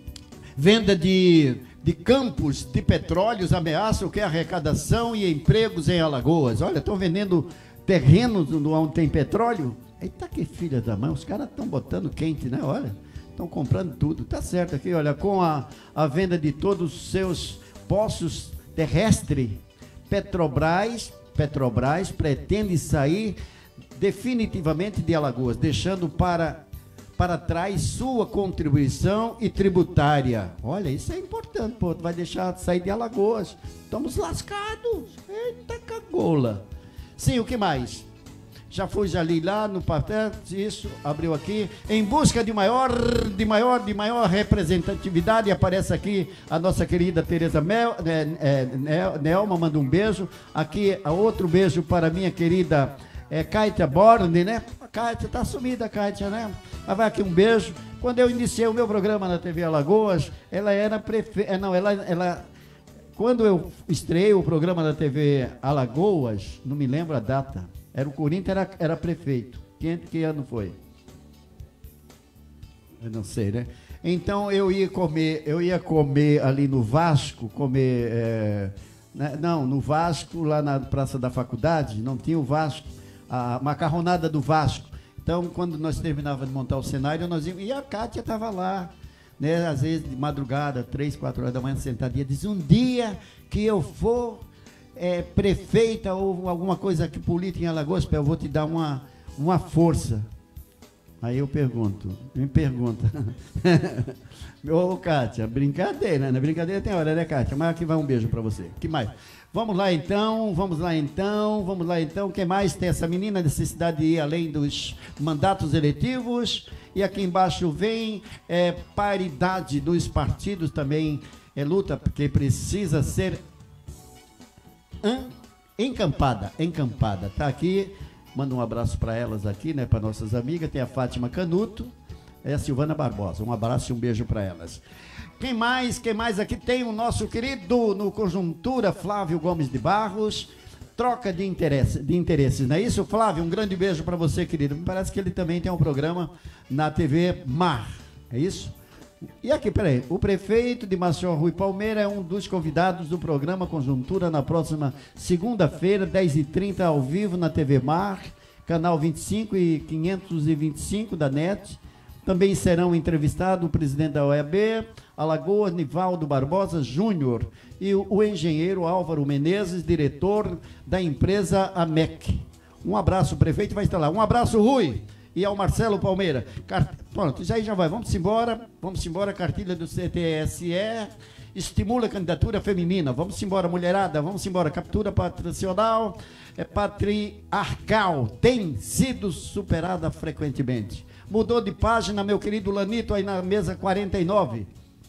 venda de, de campos de petróleos ameaça o que é arrecadação e empregos em Alagoas. Olha, estão vendendo terrenos onde tem petróleo. Eita, que filha da mãe, os caras estão botando quente, né? Olha, estão comprando tudo. Tá certo aqui, olha, com a, a venda de todos os seus poços terrestres, Petrobras, Petrobras pretende sair definitivamente de Alagoas, deixando para, para trás sua contribuição e tributária. Olha, isso é importante, pô, vai deixar sair de Alagoas. Estamos lascados. Eita cagola. Sim, o que mais? Já fui ali lá no papel, isso, abriu aqui. Em busca de maior, de maior, de maior representatividade, aparece aqui a nossa querida Tereza Mel, é, é, Nelma, manda um beijo. Aqui, outro beijo para a minha querida é, Kátia Borne, né? A Kátia, tá sumida a Kátia, né? Mas vai aqui um beijo. Quando eu iniciei o meu programa na T V Alagoas, ela era prefeita, não, ela... ela quando eu estreiei o programa da T V Alagoas, não me lembro a data, era o Corinthians, era, era prefeito. Que, que ano foi? Eu não sei, né? Então eu ia comer, eu ia comer ali no Vasco, comer, é, né? Não, no Vasco, lá na Praça da Faculdade, não tinha o Vasco, a macarronada do Vasco. Então, quando nós terminávamos de montar o cenário, nós íamos, e a Kátia estava lá, né? Às vezes de madrugada, três, quatro horas da manhã, sentadinha, diz, um dia que eu for é, prefeita ou alguma coisa aqui política em Alagoas, eu vou te dar uma, uma força. Aí eu pergunto, me pergunta. Ô, Kátia, brincadeira, né? Brincadeira tem hora, né, Kátia? Mas aqui vai um beijo pra você. Que mais? Vamos lá então, vamos lá então, vamos lá então. O que mais tem essa menina? Necessidade de ir além dos mandatos eletivos. E aqui embaixo vem é, paridade dos partidos também. É luta, porque precisa ser encampada, encampada. Tá aqui. Manda um abraço para elas aqui, né? Para nossas amigas. Tem a Fátima Canuto, é a Silvana Barbosa. Um abraço e um beijo para elas. Quem mais? Quem mais aqui tem o nosso querido no Conjuntura, Flávio Gomes de Barros. Troca de, interesse, de interesses, não é isso, Flávio? Um grande beijo para você, querido. Me parece que ele também tem um programa na T V Mar, é isso? E aqui, peraí, o prefeito de Maceió, Rui Palmeira, é um dos convidados do programa Conjuntura na próxima segunda-feira, dez e trinta, ao vivo na T V Mar, canal vinte e cinco e quinhentos e vinte e cinco da N E T. Também serão entrevistados o presidente da O E B, Alagoas, Nivaldo Barbosa Júnior, e o, o engenheiro Álvaro Menezes, diretor da empresa A M E C. Um abraço, o prefeito vai estar lá. Um abraço, Rui. E ao Marcelo Palmeira. Cart... Pronto, já aí já vai. Vamos embora. Vamos embora. Cartilha do C T S E estimula a candidatura feminina. Vamos embora, mulherada. Vamos embora. Captura patricional é patriarcal. Tem sido superada frequentemente. Mudou de página, meu querido Lanito, aí na mesa quarenta e nove.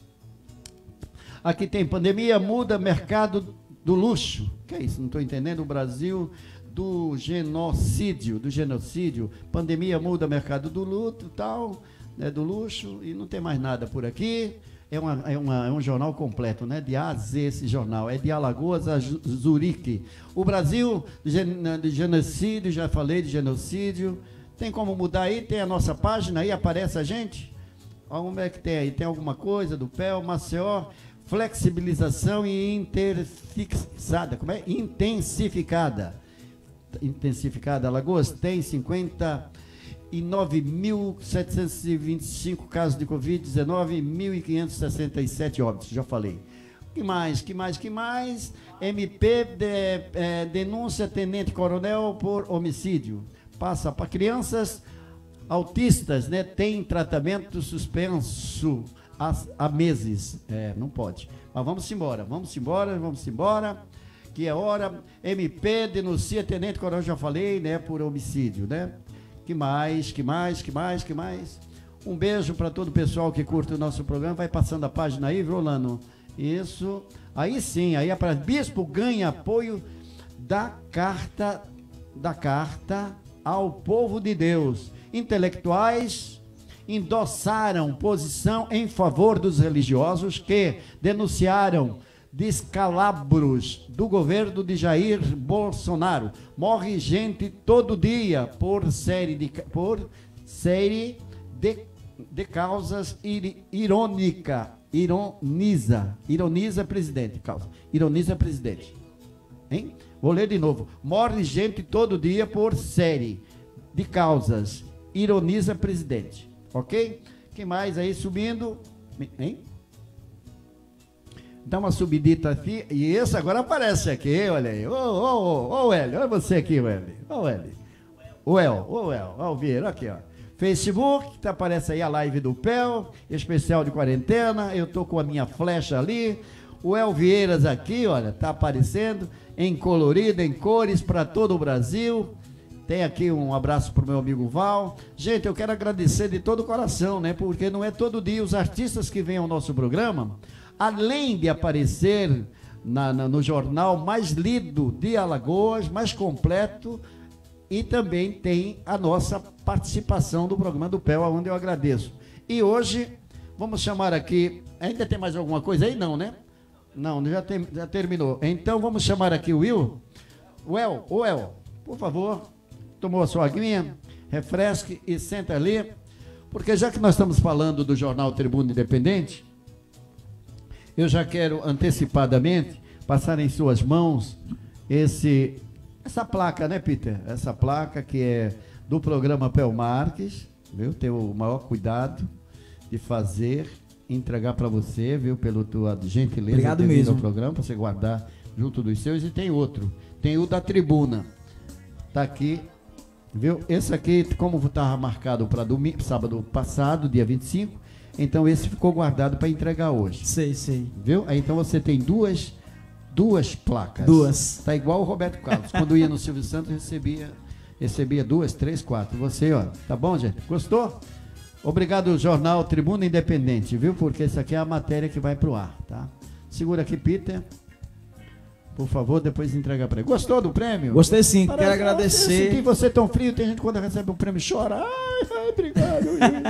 Aqui tem pandemia, muda mercado do luxo. Que é isso? Não estou entendendo. O Brasil do genocídio, do genocídio. Pandemia muda mercado do luto, tal, né, do luxo, e não tem mais nada por aqui. É, uma, é, uma, é um jornal completo, né? De A a Z esse jornal. É de Alagoas a Zurique. O Brasil de genocídio, já falei de genocídio. Tem como mudar aí? Tem a nossa página aí, aparece a gente? Como é que tem aí? Tem alguma coisa do P E L, Maceió, flexibilização e interfixada. Como é? Intensificada. Intensificada. Alagoas tem cinquenta e nove mil setecentos e vinte e cinco casos de covid dezenove, mil quinhentos e sessenta e sete óbitos, já falei. Que mais? Que mais? Que mais? M P de, é, denúncia tenente coronel por homicídio. Passa para crianças autistas, né? Tem tratamento suspenso há, há meses. É, não pode. Mas vamos embora, vamos embora, vamos embora. Que é hora. M P denuncia tenente coronel, já falei, né? Por homicídio, né? Que mais? Que mais? Que mais? Que mais? Um beijo para todo o pessoal que curte o nosso programa. Vai passando a página aí, viu, Lano? Isso. Aí sim, aí para Bispo ganha apoio da carta da carta ao povo de Deus. Intelectuais endossaram posição em favor dos religiosos que denunciaram descalabros do governo de Jair Bolsonaro. Morre gente todo dia por série de, por série de, de causas ir, irônica, ironiza, ironiza presidente, causa, ironiza presidente. Hein? Vou ler de novo. Morre gente todo dia por série de causas, ironiza presidente. Ok? Quem mais aí subindo? Hein? Dá uma subidita aqui. E esse agora aparece aqui, olha aí. Ô, ô, ô, ô, Hélio, olha você aqui, Hélio. Ô, Hélio. O El, o El, ó, o Vieira, aqui, ó. Facebook, tá, aparece aí a live do P E L, especial de quarentena. Eu tô com a minha flecha ali. O El Vieiras aqui, olha, tá aparecendo em colorido, em cores para todo o Brasil. Tem aqui um abraço pro meu amigo Val. Gente, eu quero agradecer de todo o coração, né? Porque não é todo dia os artistas que vêm ao nosso programa, além de aparecer na, na, no jornal mais lido de Alagoas, mais completo, e também tem a nossa participação do programa do P E L, onde eu agradeço. E hoje, vamos chamar aqui... Ainda tem mais alguma coisa aí? Não, né? Não, já, tem, já terminou. Então, vamos chamar aqui o Will. O El, o El, por favor, tomou a sua aguinha, refresque e senta ali. Porque já que nós estamos falando do jornal Tribuna Independente, eu já quero antecipadamente passar em suas mãos esse... Essa placa, né, Peter? Essa placa que é do programa P E L Marques, viu? Ter o maior cuidado de fazer, entregar para você, viu? Pela tua gentileza. Obrigado mesmo. Ao programa, para você guardar junto dos seus. E tem outro, tem o da Tribuna. Tá aqui, viu? Esse aqui, como estava marcado para domingo, sábado passado, dia vinte e cinco, então esse ficou guardado para entregar hoje. Sei, sei. Viu? Aí, então você tem duas... Duas placas. Duas. Tá igual o Roberto Carlos. Quando ia no Silvio Santos, recebia, recebia duas, três, quatro. Você, ó. Tá bom, gente? Gostou? Obrigado, Jornal Tribuna Independente, viu? Porque isso aqui é a matéria que vai pro ar, tá? Segura aqui, Peter. Por favor, depois entrega para ele. Gostou do prêmio? Gostei sim. Parece, quero agradecer. Eu senti você tão frio. Tem gente quando recebe um prêmio chora. Ai, ai, obrigado.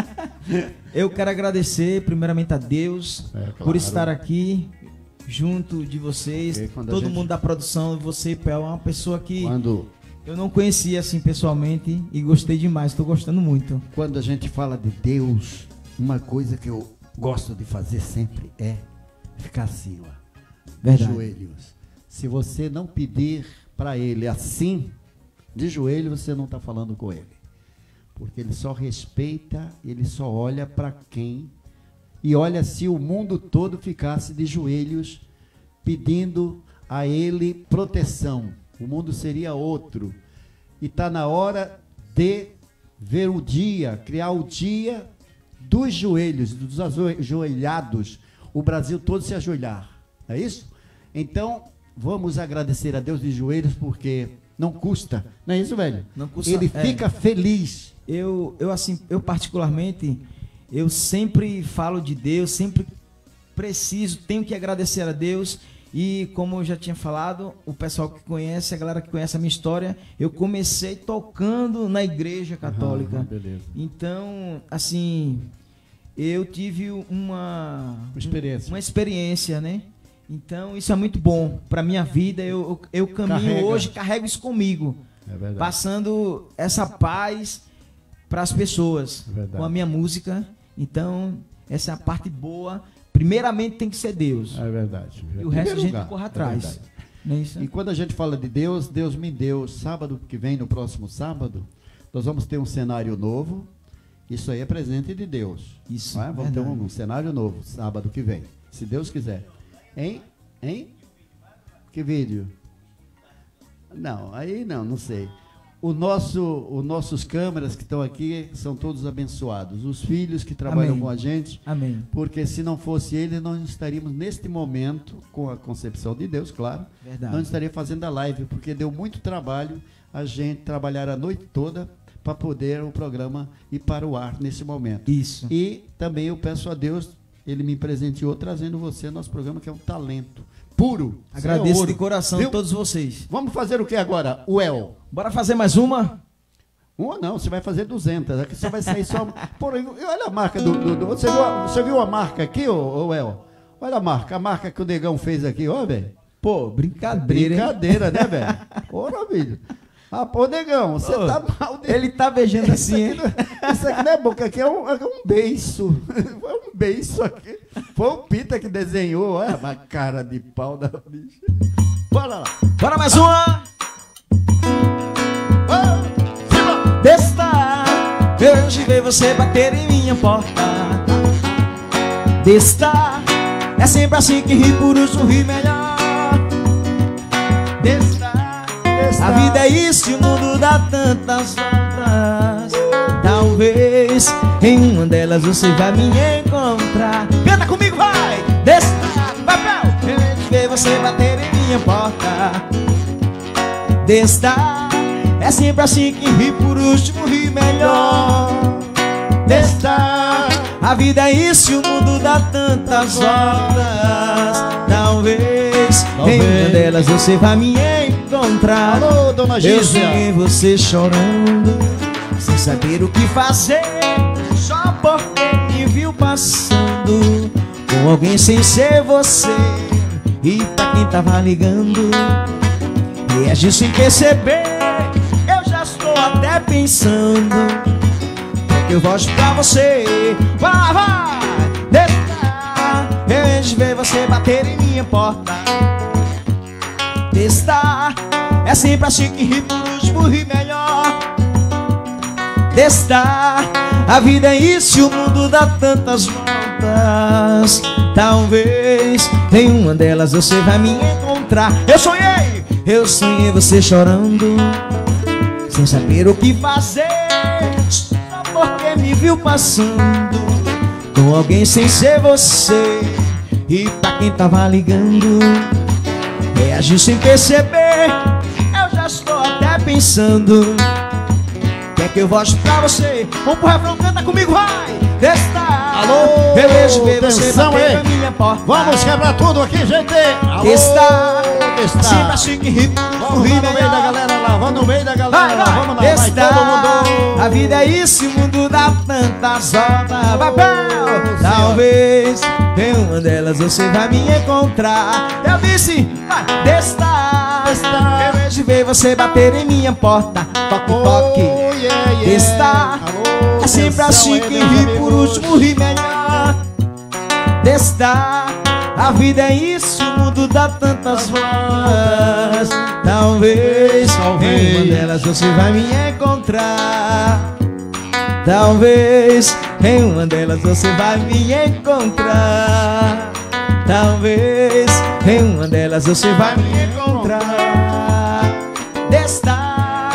Eu quero agradecer primeiramente a Deus É, claro. por estar aqui junto de vocês, E quando a todo gente- mundo da produção, você, P E L, é uma pessoa que Quando, eu não conhecia assim pessoalmente e gostei demais, estou gostando muito. quando a gente fala de Deus, uma coisa que eu gosto de fazer sempre é ficar assim, ó. De Verdade. joelhos. Se você não pedir para ele assim, de joelho, você não está falando com ele. Porque ele só respeita, ele só olha para quem... E olha, se o mundo todo ficasse de joelhos pedindo a ele proteção, o mundo seria outro. E está na hora de ver o dia, criar o dia dos joelhos, dos ajoelhados, o Brasil todo se ajoelhar. É isso? Então, vamos agradecer a Deus de joelhos, porque não custa. Não é isso, velho? Não custa, Ele é. fica feliz. Eu, eu assim, eu particularmente, eu sempre falo de Deus, sempre preciso, tenho que agradecer a Deus. E como eu já tinha falado, o pessoal que conhece, a galera que conhece a minha história, eu comecei tocando na igreja católica. Ah, beleza. Então, assim, eu tive uma Uma experiência. uma experiência, né? Então, isso é muito bom para minha vida. Eu, eu, eu caminho Carrega. hoje, carrego isso comigo, É verdade. passando essa paz para as pessoas É verdade. com a minha música. Então, essa é a parte boa. Primeiramente tem que ser Deus. É verdade. E o resto a gente lugar, corre é atrás. verdade. Não é isso? E quando a gente fala de Deus, Deus me deu. Sábado que vem, no próximo sábado, nós vamos ter um cenário novo. Isso aí é presente de Deus. Isso, não é? Vamos ter verdade. um, um cenário novo, sábado que vem, se Deus quiser. Hein? Hein? Que vídeo? Não, aí não, não sei. O nosso, os nossos câmeras que estão aqui são todos abençoados. Os filhos que trabalham Amém. com a gente, Amém. porque se não fosse eles, nós não estaríamos neste momento, com a concepção de Deus, claro, Verdade. não estaria fazendo a live, porque deu muito trabalho a gente trabalhar a noite toda para poder o programa ir para o ar nesse momento. Isso. E também eu peço a Deus, ele me presenteou trazendo você ao nosso programa, que é um talento puro. Agradeço Isso é ouro. de coração Viu? a todos vocês. Vamos fazer o que agora? O El. Bora fazer mais uma? Uma não, você vai fazer duzentas. Aqui só vai sair só... Porra, olha a marca do... do- do- você, viu a, você viu a marca aqui, ô, ô El? Olha a marca, a marca que o Negão fez aqui, ó, velho. Pô, brincadeira, hein? Brincadeira, né, velho? Porra, filho. Ah, pô, Negão, você Ô, tá mal. De... Ele tá beijando assim, hein? Isso aqui, não, isso aqui não é boca, aqui é um, é um beiço. Foi um beiço aqui. Foi o Pita que desenhou, olha uma cara de pau da bicha. Bora lá. Bora mais uma! Oh, Simão. Besta, hoje veio você bater em minha porta. Besta, é sempre assim que ri por um sorrir melhor. Besta, a vida é isso e o mundo dá tantas voltas. Talvez em uma delas você vai me encontrar. Canta comigo, vai! Besta, papel! ver você bater em minha porta. Testar, é sempre assim que ri por último, ri melhor. Testar, a vida é isso e o mundo dá tantas voltas. Talvez, Talvez. em uma delas você vai me encontrar. Alô, dona Eu Gícia. vi você chorando, sem saber o que fazer, só porque me viu passando com alguém sem ser você. E pra quem tava ligando, reagiu sem perceber. Eu já estou até pensando que eu volto pra você. Vai, vai, testar, eu hei de ver você bater em minha porta. Testar, é sempre assim que ri por último, ri melhor. Testar, a vida é isso e o mundo dá tantas voltas. Talvez em uma delas você vai me encontrar. Eu sonhei, eu sonhei você chorando, sem saber o que fazer, só porque me viu passando com alguém sem ser você. E pra quem tava ligando, reagiu sem perceber. Eu já estou até pensando, quer que eu volte pra você? Vamos pro refrão, canta comigo, vai! Testar, Alô, eu vejo ver você atenção bater aí. na minha porta. Vamos quebrar tudo aqui, gente. Alô, Testar, testar. sempre assim que ri, Vamos ri lá no meio da galera lá, vamos no meio da galera vai, lá. vai, Vamos lá, vai testar. todo mundo. A vida é isso e o mundo dá tantas voltas. Vai, pau. Oh, Talvez em uma delas você vai me encontrar. Eu disse, vai, testar, Testar. eu vejo ver você bater em minha porta. Toque, toque. Oh, yeah, yeah. Testar, Alô, é sempre atenção assim aí, que meus ri por amigos. último, ri melhor. Testar, a vida é isso, o mundo dá tantas voltas. Talvez, Talvez. em uma delas você vai me encontrar. Talvez em uma delas você vai me encontrar. Talvez em uma delas você vai me encontrar. Testar.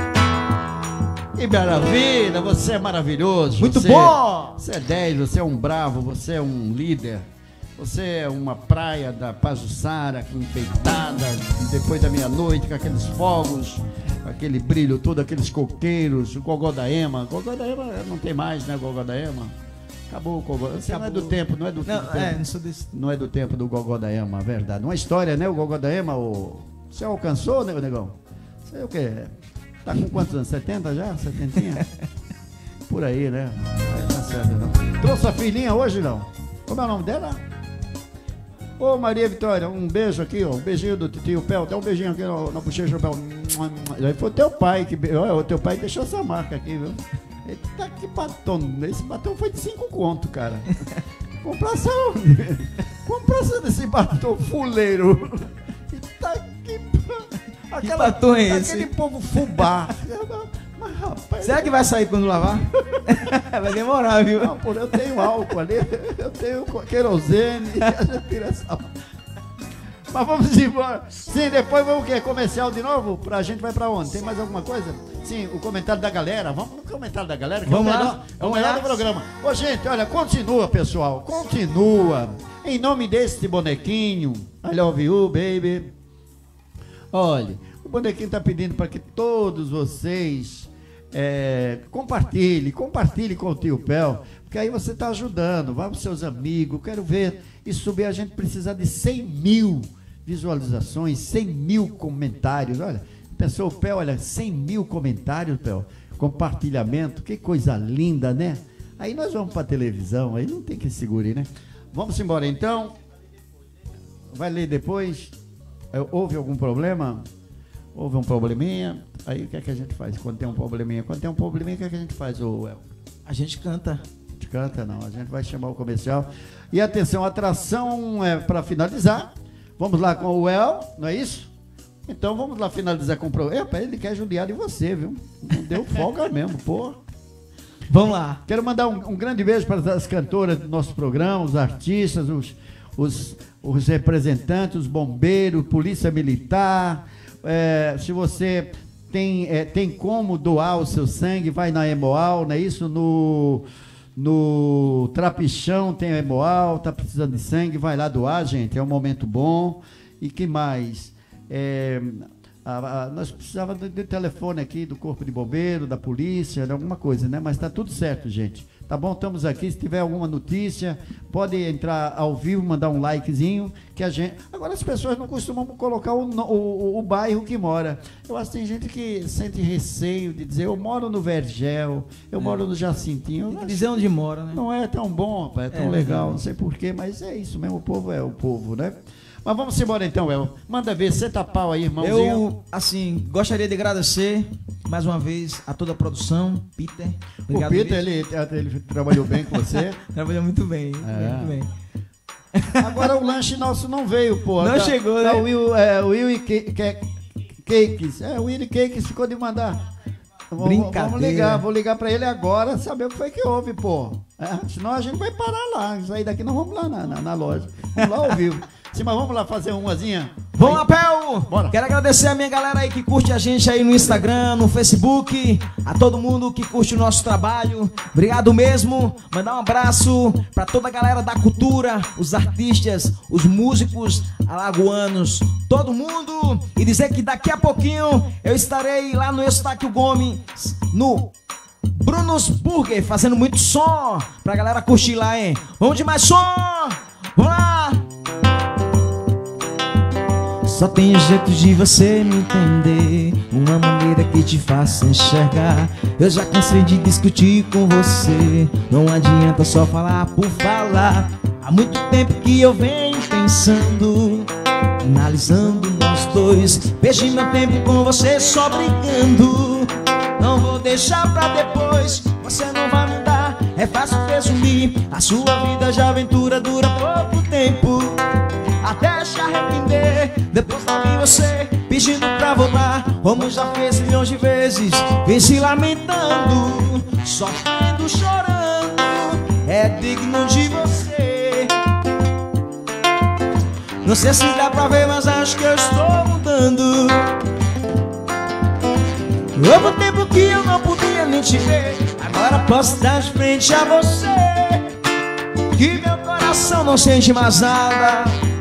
Que maravilha, você é maravilhoso. Muito você, bom. Você é dez, você é um bravo, você é um líder. Você é uma praia da Pajuçara, enfeitada, depois da meia-noite, com aqueles fogos, aquele brilho todo, aqueles coqueiros, o Gogó da Ema. Gogó da Ema não tem mais, né, Gogó da Ema? Acabou o Gogó. Você não é do tempo, não é do Não, tempo. é, não sou desse. Não é do tempo do Gogó da Ema, verdade. Uma história, né, o Gogó da Ema, o... Você alcançou, né, negão? Você é o quê? Tá com quantos anos? setenta já? Setentinha? Por aí, né? Aí tá certo, não. Trouxe a filhinha hoje, não? Como é o nome dela? Ô, Maria Vitória, um beijo aqui, ó. Um beijinho do tio Pel. Tem um beijinho aqui na, na bochecha do Pel. Aí foi o teu pai que... Olha, o teu pai deixou essa marca aqui, viu? Eita, que batom. Esse batom foi de cinco conto, cara. Comprasse onde? Comprasse desse batom fuleiro. Eita, que... Que batom é esse? Aquele povo fubá. Mas, rapaz... Será que vai sair quando lavar? Vai demorar, viu? Não, pô, eu tenho álcool ali, eu tenho querosene, e a gente tira essa... Mas vamos embora. Sim, depois vamos o quê? Comercial de novo? Pra gente vai pra onde? Tem mais alguma coisa? Sim, o comentário da galera. Vamos no comentário da galera, que Vamos é o lá. melhor, é o Vamos melhor lá. do programa. Ô, gente, olha, continua, pessoal. Continua. Em nome deste bonequinho, I love you, baby. Olha, o bonequinho tá pedindo para que todos vocês é, compartilhem, compartilhem com o tio Pel, porque aí você está ajudando, vai para os seus amigos, quero ver isso subir, a gente precisa de cem mil visualizações, cem mil comentários, olha, pensou o Pel, olha, cem mil comentários, Pel, compartilhamento, que coisa linda, né? Aí nós vamos para a televisão, aí não tem que segurar, né? Vamos embora então, vai ler depois, houve algum problema? Houve um probleminha, aí o que é que a gente faz quando tem um probleminha? Quando tem um probleminha, o que é que a gente faz, ô El? A gente canta. A gente canta, não, a gente vai chamar o comercial. E atenção, atração é para finalizar. Vamos lá com o El, não é isso? Então vamos lá finalizar com o programa. Epa, ele quer judiar de você, viu? Não deu folga mesmo, pô. Vamos lá. Quero mandar um, um grande beijo para as cantoras do nosso programa, os artistas, os, os, os representantes, os bombeiros, polícia militar. É, se você tem, é, tem como doar o seu sangue, vai na Hemoal, não é isso? No, no Trapichão tem Hemoal, tá precisando de sangue, vai lá doar, gente, é um momento bom. E que mais? É, a, a, nós precisávamos de, de telefone aqui do Corpo de Bombeiro, da polícia, de alguma coisa, né? Mas tá tudo certo, gente. Tá bom? Estamos aqui. Se tiver alguma notícia, pode entrar ao vivo, mandar um likezinho, que a gente... Agora as pessoas não costumam colocar o, o, o bairro que mora. Eu acho que tem gente que sente receio de dizer, eu moro no Vergel, eu é. moro no Jacintinho. Tem que dizer onde mora, né? Não é tão bom, rapaz, é tão é, legal, não sei porquê, mas é isso mesmo, o povo é o povo, né? Mas vamos embora então, El. Manda ver, senta pau aí, irmãozinho. Eu, assim, gostaria de agradecer mais uma vez a toda a produção, Peter. Obrigado, o Peter, ele, ele trabalhou bem com você. Trabalhou muito bem, é. muito bem. Agora o lanche nosso não veio, pô. Não tá, chegou, tá, né? O Will, é, o Will e Cakes. É, o Will e Cakes ficou de mandar. Brincadeira. Vamos ligar, vou ligar pra ele agora, saber o que foi que houve, pô. É, senão a gente vai parar lá. Sair daqui não vamos lá na, na, na loja. Vamos lá ao vivo. Sim, mas vamos lá fazer umazinha. Vamos lá, Pel! Bora. Quero agradecer a minha galera aí que curte a gente aí no Instagram, no Facebook, a todo mundo que curte o nosso trabalho. Obrigado mesmo. Mandar um abraço pra toda a galera da cultura, os artistas, os músicos alagoanos, todo mundo. E dizer que daqui a pouquinho eu estarei lá no Eustáquio Gomes, no Bruno's Burger, fazendo muito som pra galera curtir lá, hein? Vamos de mais som! Vamos lá! Só tem jeito de você me entender, uma maneira que te faça enxergar. Eu já cansei de discutir com você, não adianta só falar por falar. Há muito tempo que eu venho pensando, analisando nós dois. Perdi meu tempo com você só brincando. Não vou deixar pra depois, você não vai mudar. É fácil presumir, a sua vida de aventura dura pouco tempo, até se arrepender. Depois lá vem você pedindo pra voltar, como já fez milhões de vezes. Vem se lamentando, sofrendo, chorando. É digno de você. Não sei se dá pra ver, mas acho que eu estou mudando. Houve um tempo que eu não podia nem te ver, agora posso estar de frente a você. Que meu coração não sente mais nada.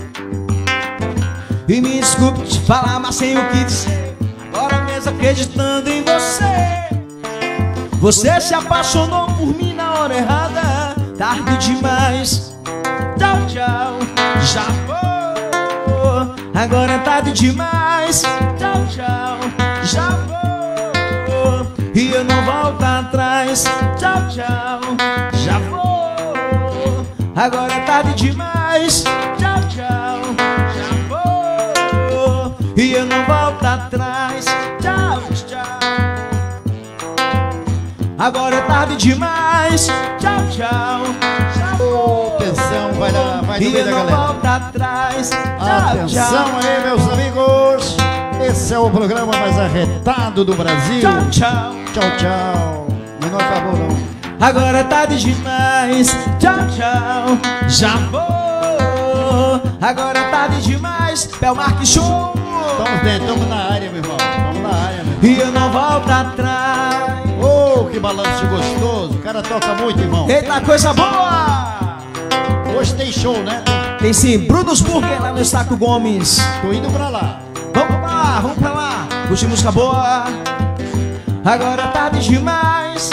E me desculpe te falar, mas sem o que dizer, agora mesmo acreditando em você. Você se apaixonou por mim na hora errada, tarde demais. Tchau, tchau, já vou. Agora é tarde demais. Tchau, tchau, já vou. E eu não volto atrás. Tchau, tchau, já vou. Agora é tarde demais. Tchau, tchau, já vou. E eu não volto atrás. Tchau, tchau. Agora é tarde demais. Tchau, tchau, já vou. Atenção, vai lá, vai no meio da galera. E eu não volto atrás. Tchau, Atenção tchau. aí, meus amigos. Esse é o programa mais arretado do Brasil. Tchau, tchau. Tchau, tchau. Mas não acabou, não. Agora é tarde demais. Tchau, tchau. Já vou. Agora é tarde demais. Belmarque Show. Estamos dentro, estamos na área, meu irmão. Estamos na área, meu irmão. E eu não volto atrás. Oh, que balanço gostoso. O cara toca muito, irmão. Eita, coisa boa. Hoje tem show, né? Tem sim, Bruno's Burger lá no Eustáquio Gomes. Tô indo pra lá. Vamos pra lá, vamos pra lá. Curte música boa. Agora é tarde demais.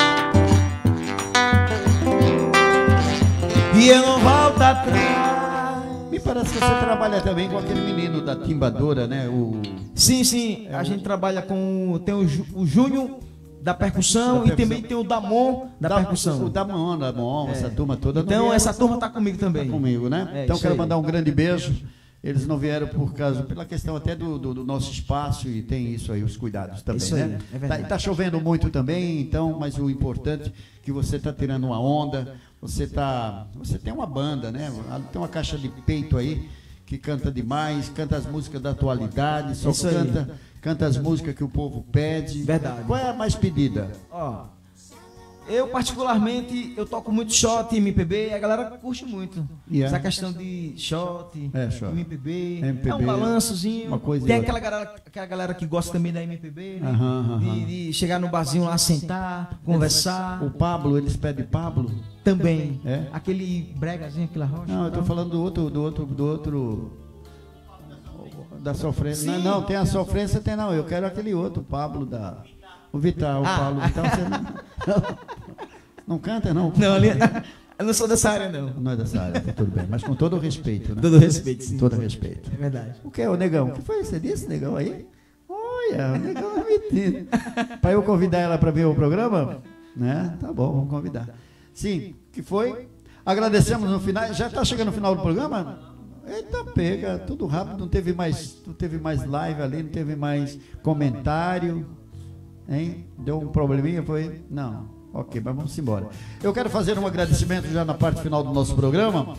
E eu não volto atrás. Me parece que você trabalha também com aquele menino da timbadora, né? O... Sim, sim. A gente trabalha com... Tem o, Jú- o Júnior da percussão, Da e percussão. também tem o Damon da, Da- percussão. O Damon, Damon, É. essa turma toda. não Então vieram, essa turma tá comigo também. tá comigo, né? É, então isso quero aí. mandar um grande beijo. Eles não vieram por causa, pela questão até do, do, do nosso espaço, e tem isso aí, os cuidados também, Isso aí, né? é verdade. Tá, tá chovendo muito também, então, mas o importante é que você tá tirando uma onda, você tá, você tem uma banda, né? Tem uma caixa de peito aí que canta demais, canta as músicas da atualidade, só Isso aí. canta, canta as músicas que o povo pede. Verdade. Qual é a mais pedida? Ó, Eu, particularmente, eu toco muito shot, M P B, e a galera curte muito. Yeah. Essa questão de shot, É, shot. M P B, M P B, é um balançozinho. uma coisa e Tem outra. aquela galera, aquela galera que gosta também da M P B, né? Aham, aham. De, de chegar no barzinho lá, sentar, conversar. O Pablo, eles pedem Pablo? Também. É? Aquele bregazinho, aquela rocha. Não, eu tô tal. falando do outro, do outro, do outro... Da sofrência. Não, Sim. não, tem a sofrência, tem não. Eu quero aquele outro, o Pablo da... O Vital, o Ah. Pablo Vital, você não... Não canta, não? Não, ali, eu não sou dessa área, não. Não é dessa área, tá tudo bem. Mas com todo o respeito, né? Todo respeito, sim. Todo respeito. É verdade. O que é o negão? O que foi que você disse, negão, aí? Olha, o negão é metido. Para eu convidar ela para ver o programa? Né? Tá bom, vamos convidar. Sim, que foi? Agradecemos no final. Já está chegando no final do programa? Eita, pega, tudo rápido, não teve mais, não teve mais live ali, não teve mais comentário. Hein? Deu um probleminha, foi? Não. Ok, mas vamos embora. Eu quero fazer um agradecimento já na parte final do nosso programa.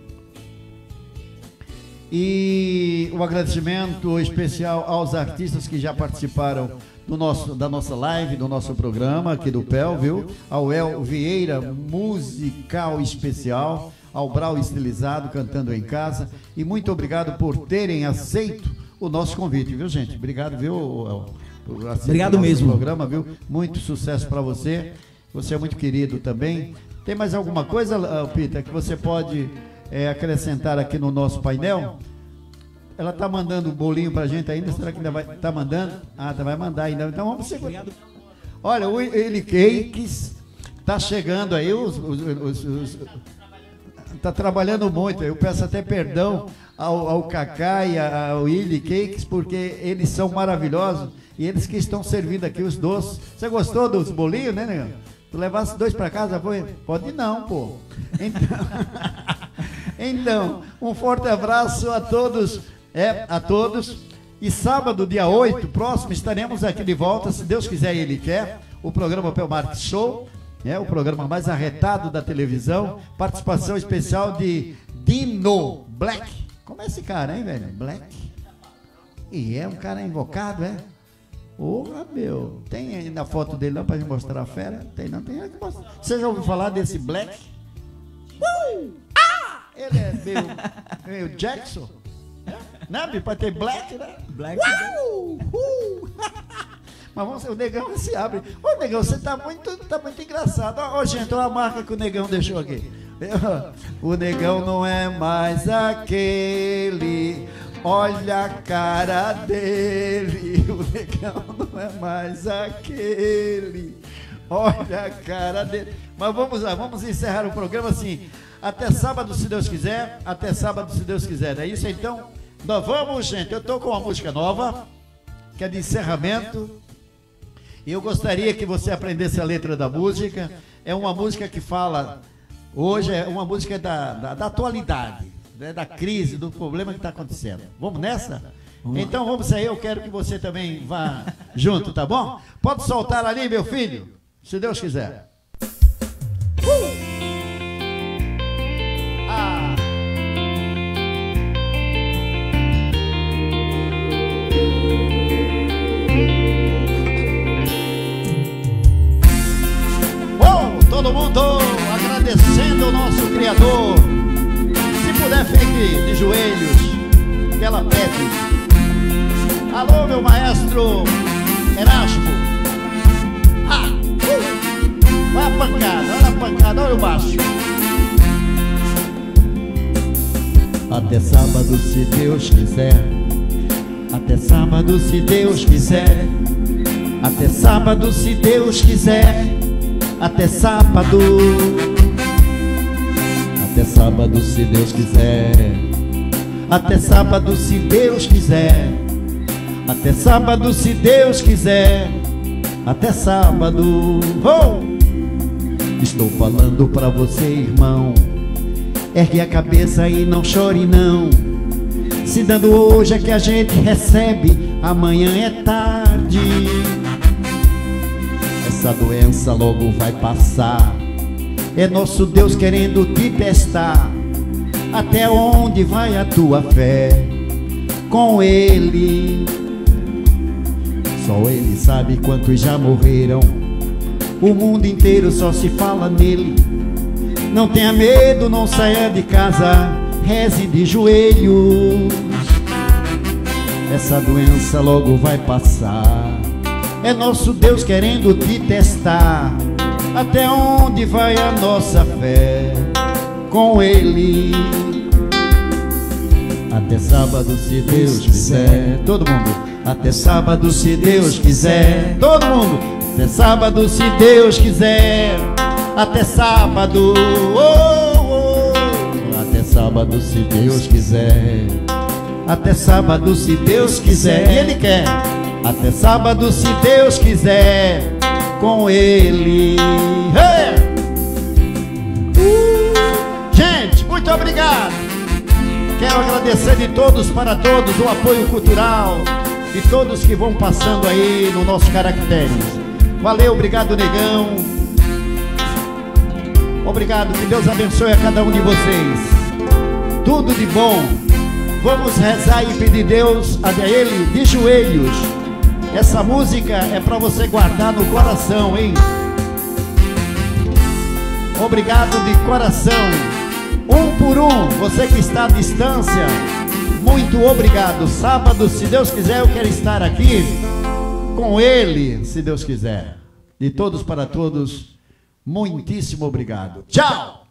E um agradecimento especial aos artistas que já participaram do nosso, da nossa live, do nosso programa aqui do P E L, viu? Ao El Vieira, musical especial, ao Brau Estilizado, cantando em casa. E muito obrigado por terem aceito o nosso convite, viu, gente? Obrigado, viu, El? Por aceitar Obrigado o nosso mesmo. programa, viu? Muito sucesso para você. Você é muito querido também. Tem mais alguma coisa, uh, Peter, que você pode é, acrescentar aqui no nosso painel? Ela está mandando um bolinho para a gente ainda. Será que ainda vai tá mandando? Ah, tá, vai mandar ainda. Então vamos segurar. Olha, o Willy Cakes está chegando aí. Os, os, os, os, tá trabalhando muito. Eu peço até perdão ao, ao Cacá e ao Willy Cakes, porque eles são maravilhosos e eles que estão servindo aqui os doces. Você gostou dos bolinhos, né, negão? Tu levasse dois para casa, foi? Pode não, pô. Então, então, um forte abraço a todos, é, a todos. E sábado, dia oito, próximo, estaremos aqui de volta, se Deus quiser e Ele quer, o programa Pelmark Show, é o programa mais arretado da televisão. Participação especial de Dino Black. Como é esse cara, hein, velho? Black. E é um cara invocado, é? Porra, meu. Tem aí na foto dele não pra gente mostrar a fera? Tem não, tem aí que mostrar. Você já ouviu falar desse Black? Uh! Ah! Ele é meio, meio Jackson. Né? Pra ter Black, né? Black. Uau! Uh! Mas vamos, o negão se abre. Ô, negão, você tá muito, tá muito engraçado. Ó, ó, gente, olha a marca que o negão deixou aqui. O negão não é mais aquele. Olha a cara dele. O negão não é mais aquele. Olha a cara dele. Mas vamos lá, vamos encerrar o programa assim. Até sábado, se Deus quiser. Até sábado, se Deus quiser. É isso então? Nós vamos, gente. Eu tô com uma música nova, que é de encerramento. E eu gostaria que você aprendesse a letra da música. É uma música que fala, hoje é uma música da, da, da atualidade, né, da crise, do problema que está acontecendo. Vamos nessa? Então vamos sair, eu quero que você também vá junto, tá bom? Pode soltar ali, meu filho, se Deus quiser. Uh! Ah! Todo mundo agradecendo o nosso Criador. Se puder, fique de joelhos, que ela pede. Alô, meu maestro Erasmo. Ah, uh, vai a pancada, olha a pancada, olha o baixo. Até sábado, se Deus quiser. Até sábado, se Deus quiser. Até sábado, se Deus quiser. Até sábado, até sábado se Deus quiser. Até sábado se Deus quiser. Até sábado se Deus quiser. Até sábado. Oh! Estou falando pra você, irmão. Ergue a cabeça e não chore não. Se dando hoje é que a gente recebe, amanhã é tarde. Essa doença logo vai passar. É nosso Deus querendo te testar. Até onde vai a tua fé com Ele? Só Ele sabe quantos já morreram. o mundo inteiro só se fala nele. Não tenha medo, não saia de casa, reze de joelhos. Essa doença logo vai passar. É nosso Deus querendo te testar. Até onde vai a nossa fé com Ele? Até sábado, se Deus quiser. Todo mundo. Até sábado, se Deus quiser. Todo mundo. Até sábado, se Deus quiser. Até sábado, oh, oh. Até sábado, se Deus quiser. Até sábado, se Deus quiser. E Ele quer. Até sábado, se Deus quiser, com Ele. Hey! Uh! Gente, muito obrigado. Quero agradecer de todos para todos o apoio cultural de todos que vão passando aí no nosso Caracteres. Valeu, obrigado, negão. Obrigado, que Deus abençoe a cada um de vocês. Tudo de bom. Vamos rezar e pedir Deus a Ele de joelhos. Essa música é para você guardar no coração, hein? Obrigado de coração. Um por um, você que está à distância, muito obrigado. Sábado, se Deus quiser, eu quero estar aqui com Ele, se Deus quiser. De todos para todos, muitíssimo obrigado. Tchau!